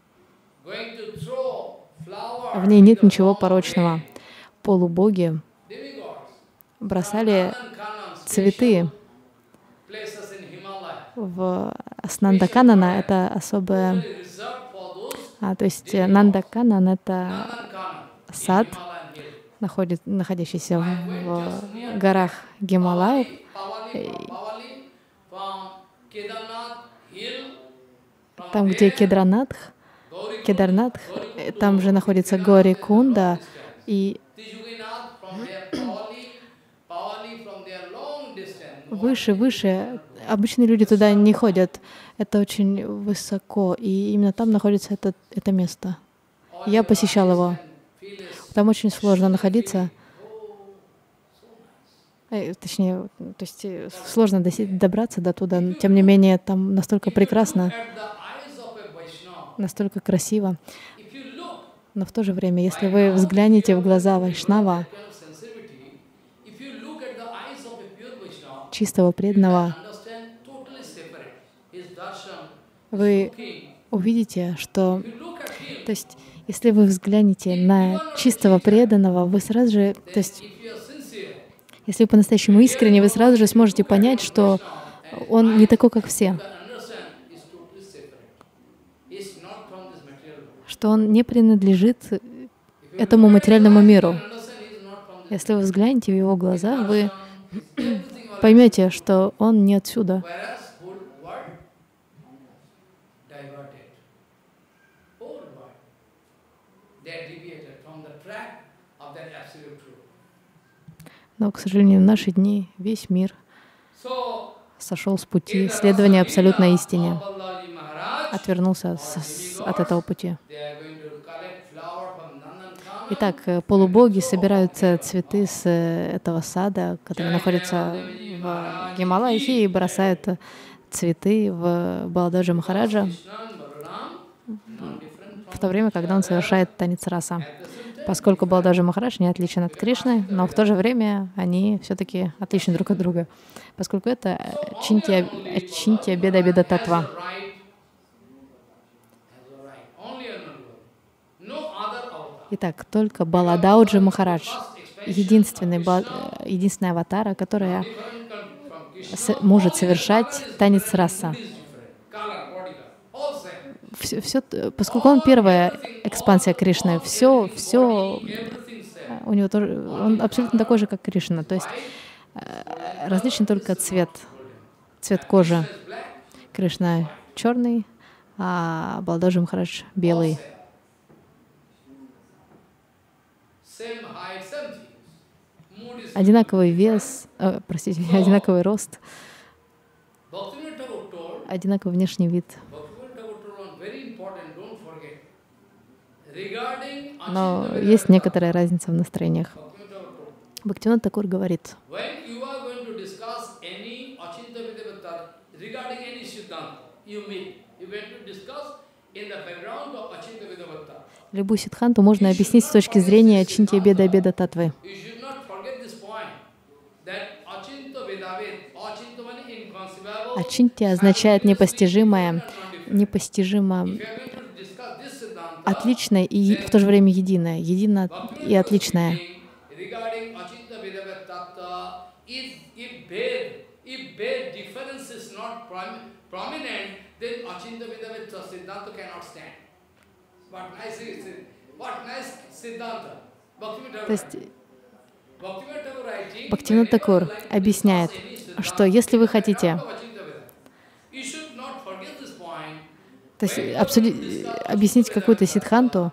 В ней нет ничего порочного. Полубоги бросали цветы в Нандаканана. Это особая... А, то есть Нандаканан — это сад, находит, находящийся в горах Гималаев. Там, где Кедранатх, Кедарнатх, там же находится Гори-Кунда, и выше, выше. Обычные люди туда не ходят. Это очень высоко, и именно там находится это, это место. Я посещал его. Там очень сложно находиться. Точнее, то есть сложно добраться до туда. Тем не менее, там настолько прекрасно, настолько красиво. Но в то же время, если вы взглянете в глаза Вайшнава, чистого преданного, вы увидите, что, то есть, если вы взглянете на чистого преданного, вы сразу же, то есть, если вы по-настоящему искренне, вы сразу же сможете понять, что он не такой, как все, что он не принадлежит этому материальному миру. Если вы взглянете в его глаза, вы поймете, что он не отсюда. Но, к сожалению, в наши дни весь мир сошел с пути следования абсолютной истине, отвернулся с, с, от этого пути. Итак, полубоги собирают цветы с этого сада, который находится в Гималайе, и бросают цветы в Балададжи Махараджа в то время, когда он совершает танец раса. Поскольку Балададжи Махарадж не отличен от Кришны, но в то же время они все-таки отличны друг от друга, поскольку это чинтия, чинтия беда беда татва. Итак, только Баладауджи Махарадж, единственный, единственная аватара, которая может совершать танец раса. Все, все, поскольку он первая экспансия Кришны, все, все у него тоже, он абсолютно такой же, как Кришна. То есть различен только цвет, цвет кожи. Кришна черный, а Балададжи Махарадж белый. Одинаковый вес, э, простите, одинаковый рост, одинаковый внешний вид. Но есть некоторая разница в настроениях. Бхактивинода Такур говорит, любую сиддханту можно объяснить с точки зрения Ачинтья Беда Абеда Татвы. Ачинтья означает непостижимое, непостижимо отличное и в то же время единое, едино и отличное. То есть Бхактивинода Такур объясняет, что если вы хотите, то есть обсудить, объяснить какую-то сиддханту,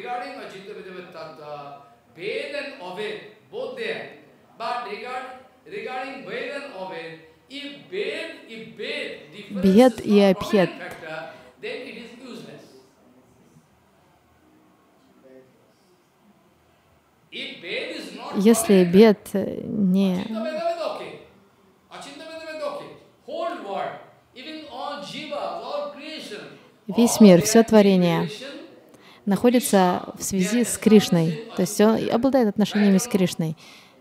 бхед и абхед, если бед не весь мир, все творение находится в связи с Кришной, то есть он обладает отношениями с Кришной.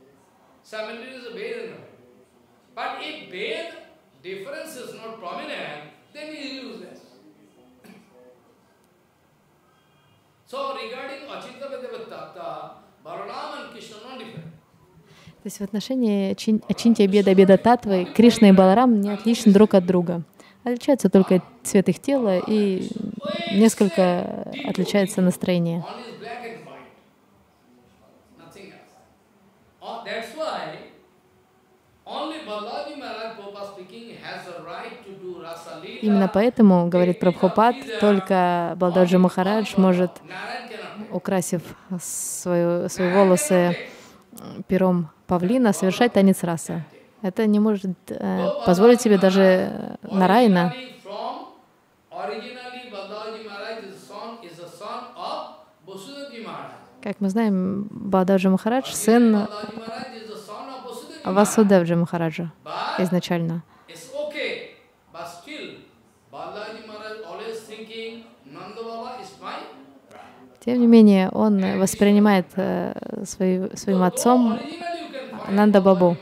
То есть в отношении Ачинтья Беда Абеда Татвы Кришна и Баларам не отличны друг от друга. Отличается только цвет их тела и несколько отличается настроение. Именно поэтому, говорит Прабхупад, только Балададжи Махарадж может, украсив свою, свои волосы пером павлина, совершать танец раса. Это не может э, позволить себе даже Нараяна. Как мы знаем, Балададжи Махарадж — сын Васудевджи Махараджа изначально. Тем не менее, он воспринимает э, свой, своим отцом Нанда Бабу.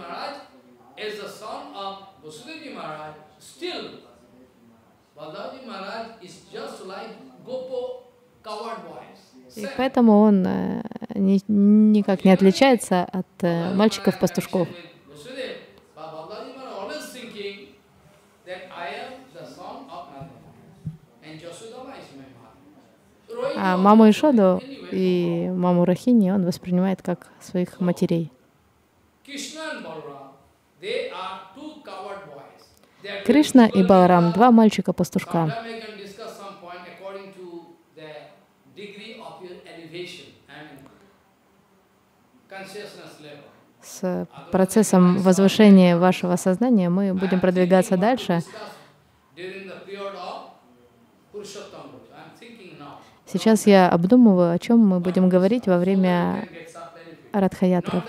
И поэтому он э, ни, никак не отличается от э, мальчиков-пастушков. А маму Ишоду и маму Рахини он воспринимает как своих матерей. Кришна и Баларам — два мальчика-пастушка. С процессом возвышения вашего сознания мы будем продвигаться дальше. Сейчас я обдумываю, о чем мы будем говорить во время Радха-ятры.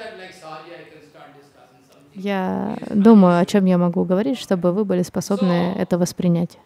Я думаю, о чем я могу говорить, чтобы вы были способны это воспринять.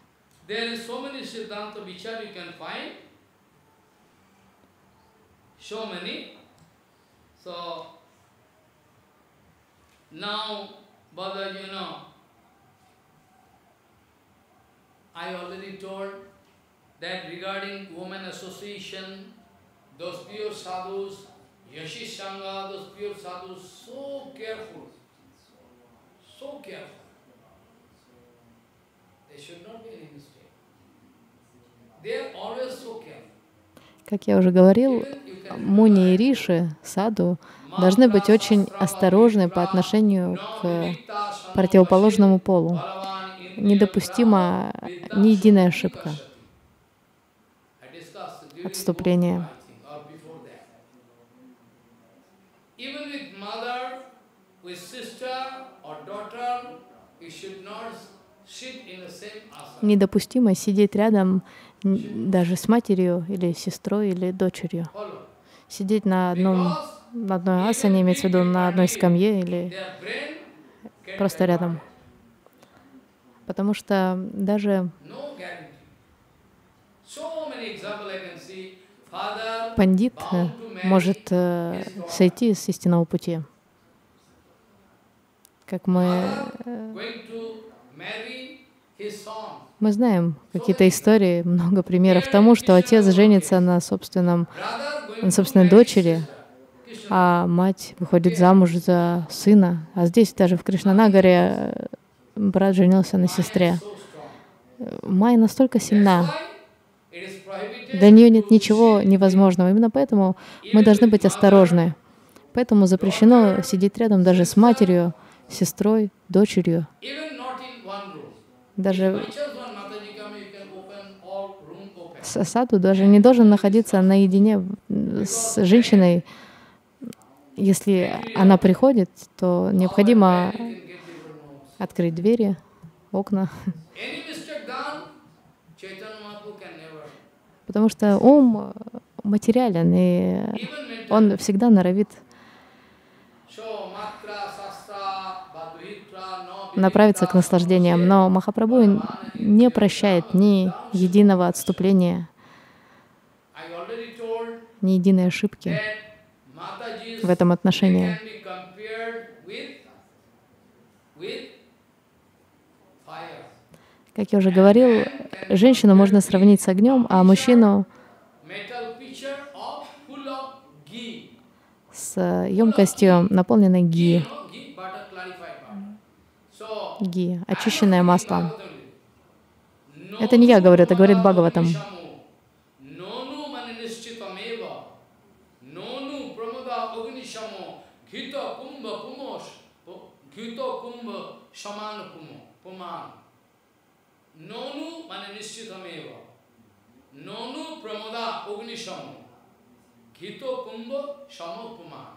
That regarding women association, Как я уже говорил, муни и риши, саду, должны быть очень осторожны по отношению к противоположному полу. Недопустима ни единая ошибка, отступление. Недопустимо сидеть рядом даже с матерью или сестрой или дочерью. Сидеть на одном, на одной асане, имеется в виду на одной скамье или просто рядом. Потому что даже пандит может э, сойти с истинного пути. Как мы, э, мы знаем какие-то истории, много примеров тому, что отец женится на, собственном, на собственной дочери, а мать выходит замуж за сына. А здесь даже в Кришнанагаре брат женился на сестре. Майя настолько сильна, для нее нет ничего невозможного. Именно поэтому мы должны быть осторожны. Поэтому запрещено сидеть рядом даже с матерью, сестрой, дочерью. Даже саду даже не должен находиться наедине с женщиной. Если она приходит, то необходимо открыть двери, окна. Потому что ум материален, и он всегда норовит направиться к наслаждениям. Но Махапрабху не прощает ни единого отступления, ни единой ошибки в этом отношении. Как я уже говорил, женщину можно сравнить с огнем, а мужчину с емкостью, наполненной ги. Ги, очищенное масло. Это не я говорю, это говорит Бхагаватам. Nonu mane nishchitameva. Nonu pramoda ognishamo. Ghito kumbha shamopuma.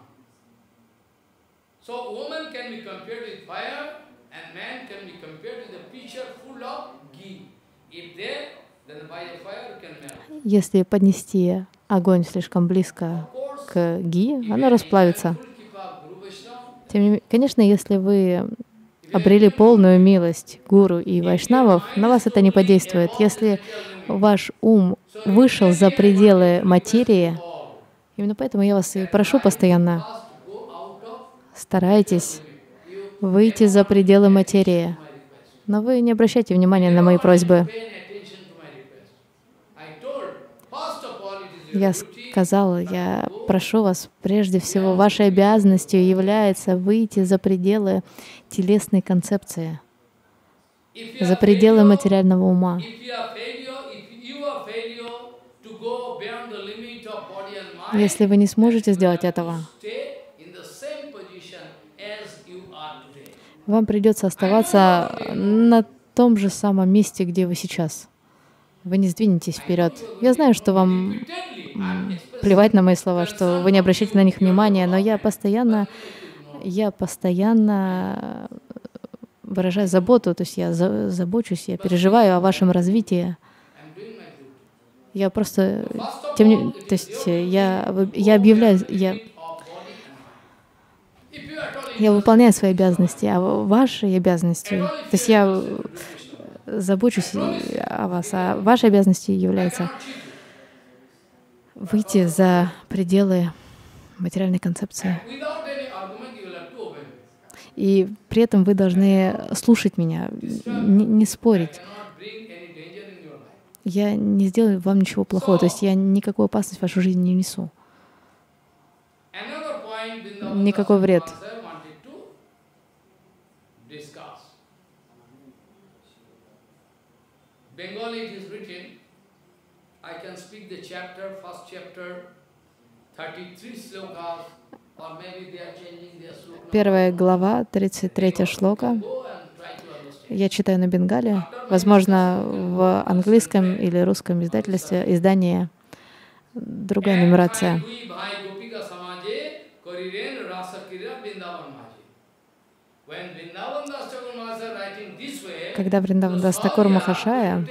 So woman can be compared with fire and man can be compared with a pitcher full of ghee. If there, then by the fire can melt. Если поднести огонь слишком близко к ги, оно расплавится. Тем не менее, конечно, если вы обрели полную милость гуру и вайшнавов, на вас это не подействует. Если ваш ум вышел за пределы материи, именно поэтому я вас и прошу постоянно, старайтесь выйти за пределы материи. Но вы не обращайте внимания на мои просьбы. Я сказала, я прошу вас, прежде всего, вашей обязанностью является выйти за пределы телесной концепции, за пределы материального ума. Если вы не сможете сделать этого, вам придется оставаться на том же самом месте, где вы сейчас. Вы не сдвинетесь вперед. Я знаю, что вам плевать на мои слова, что вы не обращаете на них внимания, но я постоянно, я постоянно выражаю заботу, то есть я за, забочусь, я переживаю о вашем развитии. Я просто, тем не, то есть я, я объявляю, я, я выполняю свои обязанности, а ваши обязанности, то есть я забочусь о вас, а вашей обязанностью является выйти за пределы материальной концепции. И при этом вы должны слушать меня, не, не спорить. я не сделаю вам ничего плохого, то есть я никакую опасность в вашу жизнь не несу, никакой вред. Первая глава, тридцать третья шлока. Я читаю на бенгале. Возможно, в английском или русском издательстве издание другая нумерация. Когда Вриндавандас Такур Махашая,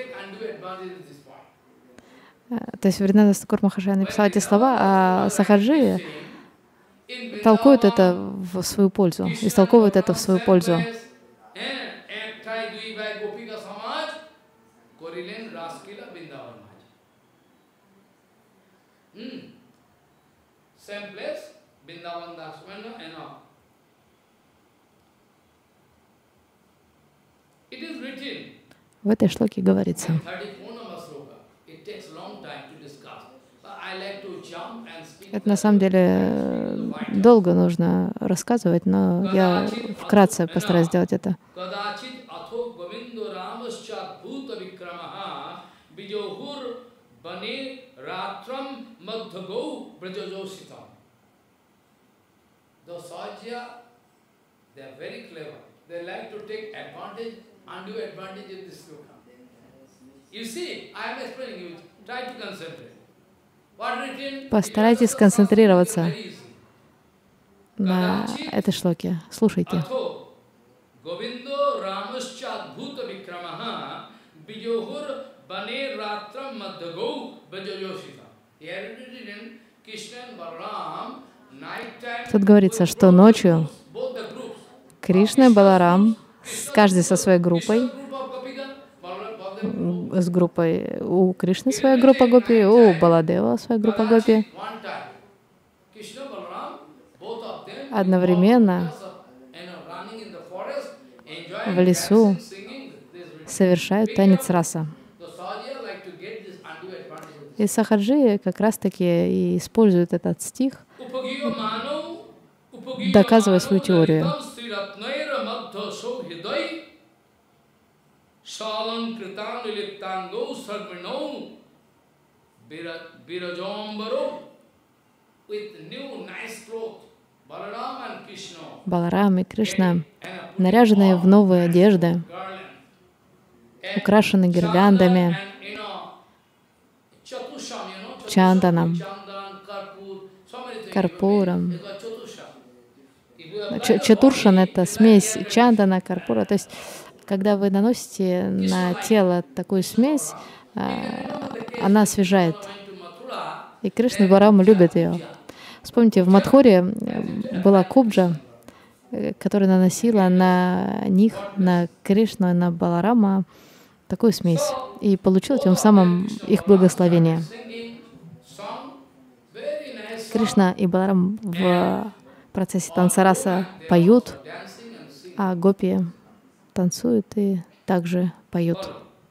то есть Вриндавандас Такур Махашая написал эти слова, а Сахаджи толкуют это в свою пользу, истолковывают это в свою пользу. В этой шлоке говорится. Это на самом деле долго нужно рассказывать, но я вкратце постараюсь сделать это. Постарайтесь сконцентрироваться на этой шлоке. Слушайте. Тут говорится, что ночью Кришна и Баларам, каждый со своей группой, с группой, у Кришны своя группа гопи, у Баладева своя группа гопи, одновременно в лесу совершают танец раса. И Сахаджи как раз-таки и использует этот стих, доказывая свою теорию. Баларам и Кришна, наряженные в новые одежды, украшены гирляндами, чанданом, карпуром. Чатуршан — это смесь чандана, карпура. То есть, когда вы наносите на тело такую смесь, она освежает. И Кришна и Баларам любят ее. Вспомните, в Мадхуре была Кубджа, которая наносила на них, на Кришну и на Баларама такую смесь. И получила тем самым их благословение. Кришна и Баларам в процессе танцараса поют, а гопи танцуют и также поют.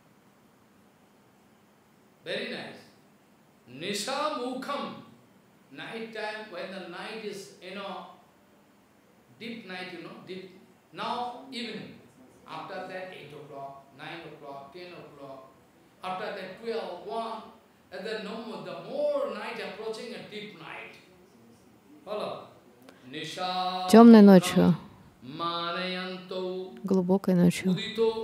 Темной ночью, глубокой ночью,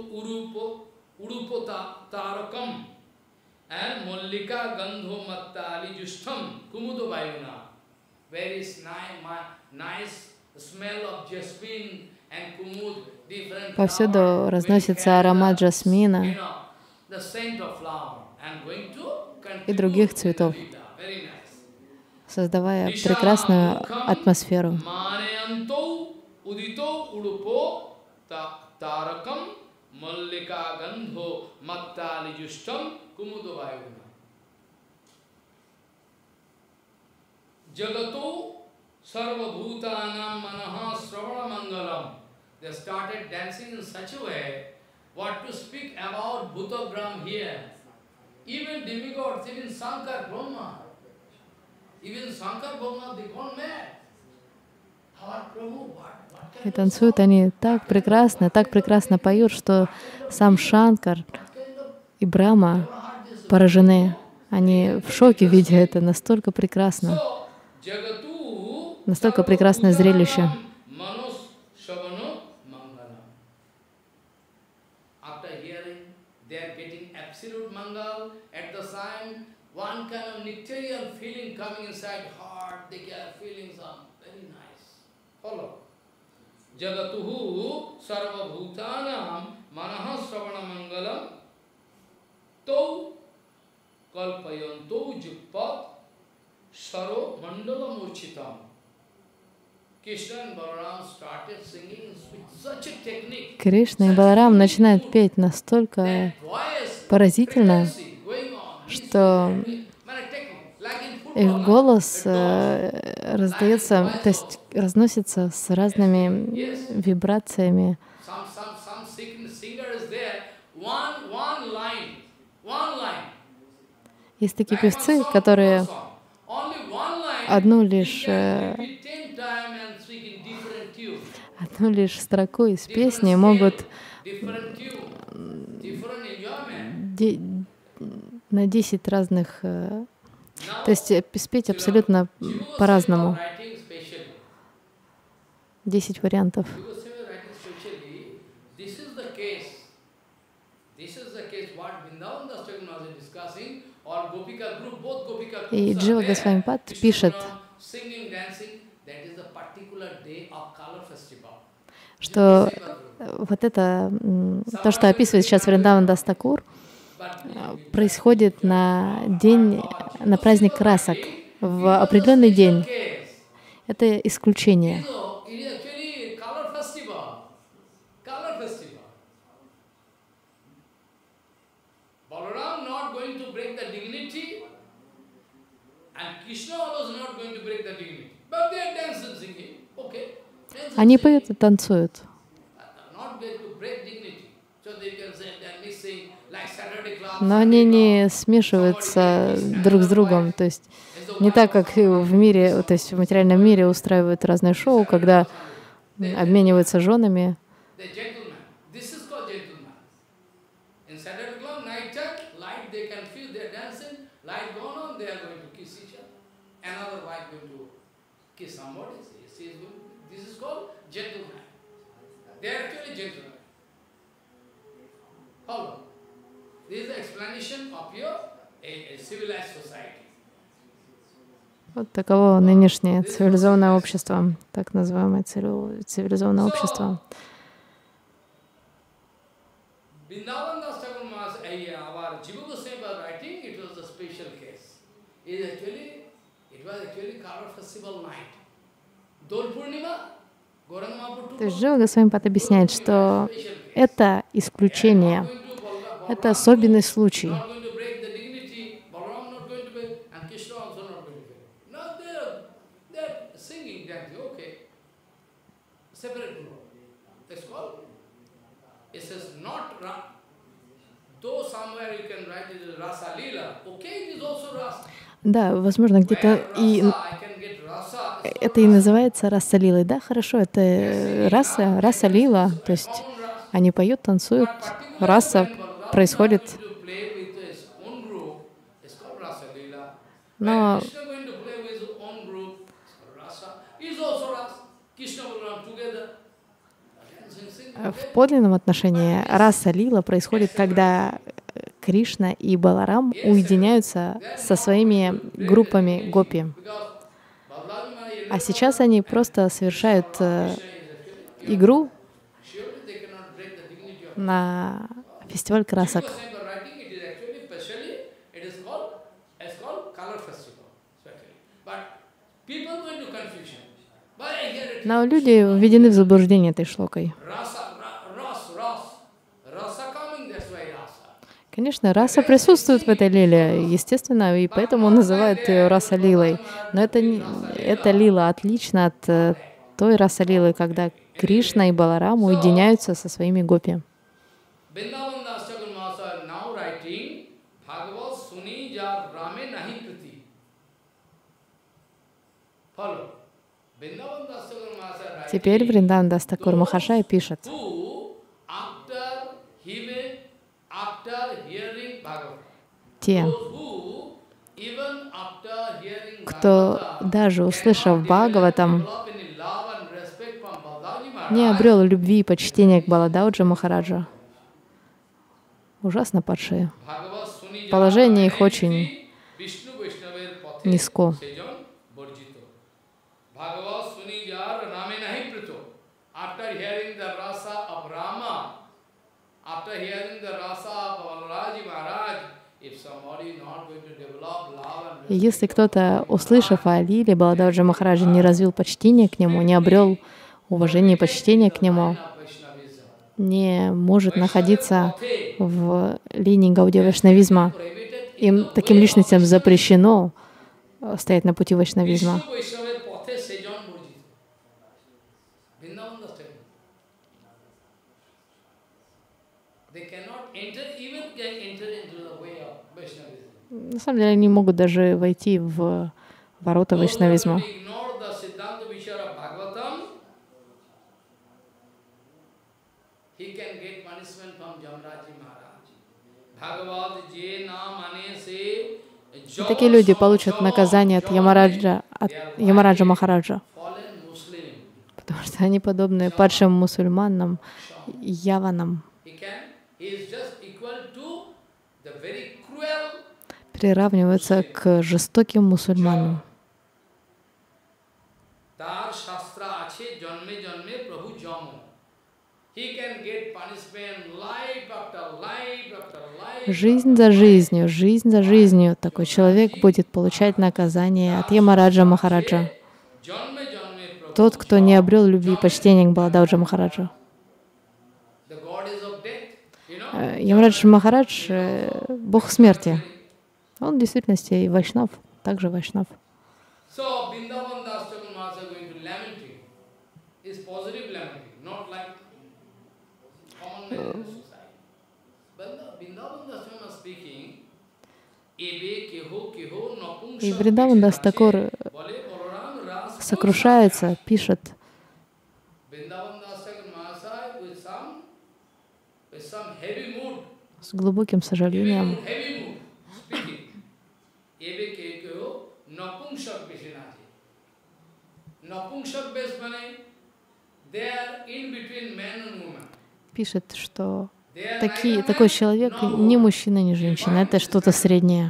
повсюду разносится аромат жасмина и других цветов, создавая прекрасную атмосферу. Jagato sarvabhutanam manaha sravana mangalam. They started dancing in such a way, what to speak about Bhutogram here. И танцуют они так прекрасно, так прекрасно поют, что сам Шанкар и Брахма поражены. Они в шоке, видя это, настолько прекрасно, настолько прекрасное зрелище. Jagatuhu sarva bhutanam manaha sravana mangalam tau kalpayanto jukpat saro mandala murchitam. Krishna and Balaram started singing with such a technique. Кришна и Баларам начинают петь настолько поразительно, что их голос э, раздается, то есть разносится с разными вибрациями. Есть такие певцы, которые одну лишь, э, одну лишь строку из песни могут де, на десять разных э, то есть спеть абсолютно по-разному. Десять вариантов. И Джива Госвами-пад пишет, что вот это, то, что описывает сейчас Вриндаван Дас Такур, происходит на день, на праздник красок, в определенный день. Это исключение. Они поют и танцуют. Но они не смешиваются друг с другом, то есть не так, как в мире, то есть в материальном мире устраивают разные шоу, когда обмениваются женами. Вот таково нынешнее цивилизованное общество, так называемое цивилизованное общество. То есть Джива Госвами-пад объясняет, что это исключение, это особенный случай. Да, возможно, где-то и это и называется раса лилой. Да, хорошо, это раса, раса лила, то есть они поют, танцуют, раса происходит. Но в подлинном отношении раса лила происходит, когда Кришна и Баларам уединяются со своими группами гопи. А сейчас они просто совершают э, игру на фестиваль красок. Но люди введены в заблуждение этой шлокой. Конечно, раса присутствует в этой лиле, естественно, и поэтому называют ее раса лилой. Но это, это лила отлична от э, той раса лилы, когда Кришна и Баларам уединяются со своими гопи. Теперь Вриндаван Дас Такур Махашая пишет: те, кто, даже услышав Бхагаватам, не обрел любви и почтения к Баладауджи Махараджа, ужасно падшие. Положение их очень низко. И если кто-то, услышав о Лиле Баладауджи Махараджа, не развил почтение к нему, не обрел уважение и почтение к нему, не может находиться в линии Гаудия Вайшнавизма, им, таким личностям, запрещено стоять на пути вайшнавизма. На самом деле они могут даже войти в ворота вайшнавизма. И такие люди получат наказание от Ямараджа, от Ямараджа Махараджа, потому что они подобны падшим мусульманам, яванам, приравниваются к жестоким мусульманам. Жизнь за жизнью, жизнь за жизнью такой человек будет получать наказание от Ямараджа Махараджа. Тот, кто не обрел любви и почтения к Баладауджи Махараджу. Ямарадж Махарадж — бог смерти. Он в действительности и вайшнав, также вайшнав. И Вриндаван Дас Такур сокрушается, пишет: с глубоким сожалением, пишет, что такие, такой человек ни мужчина, ни женщина, это что-то среднее.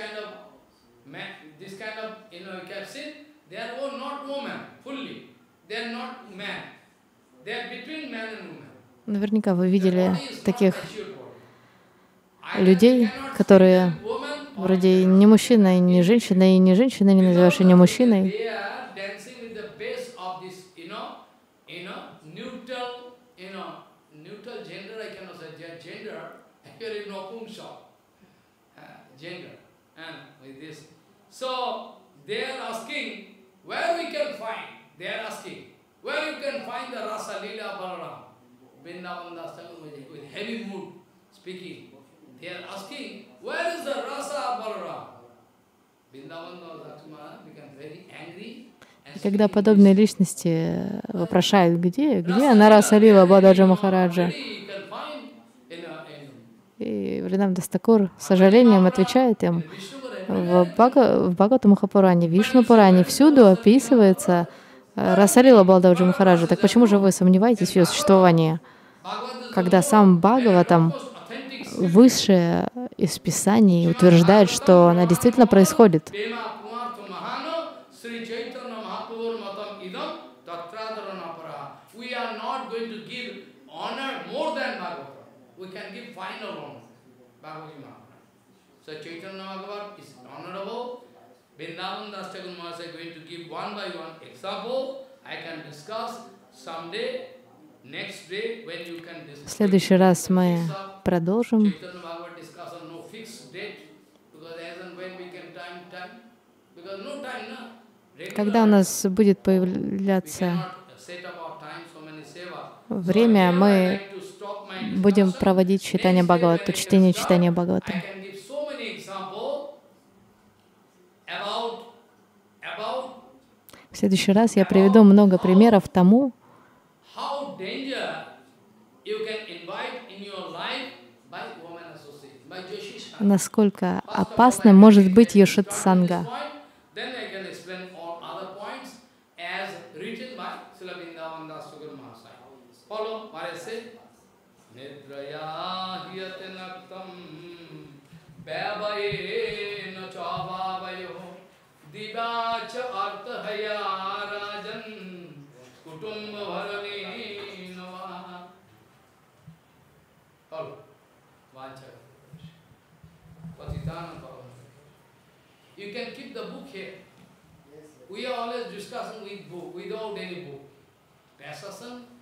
Наверняка вы видели таких людей, которые вроде не мужчина, и не женщина, и не женщина, не называешь ее не мужчиной. И когда подобные личности вопрошают, где, где она раса Лила Баладауджи Махараджа, и Вриндаван Дас Такур с сожалением отвечает им: в Бхагавата Махапуране, Вишну Пуране всюду описывается раса Лила Баладауджи Махараджа. Так почему же вы сомневаетесь в ее существовании, когда сам Бхагаватам, высшее из Писаний, утверждает, что она действительно происходит? В следующий раз мы продолжим. Когда у нас будет появляться время, мы будем проводить читание Бхагавата, чтение читания Бхагавата. В следующий раз я приведу много примеров тому, насколько опасным может быть йошит-санга. You can keep the book here. We are always discussing with book, without any book. Vyasa-san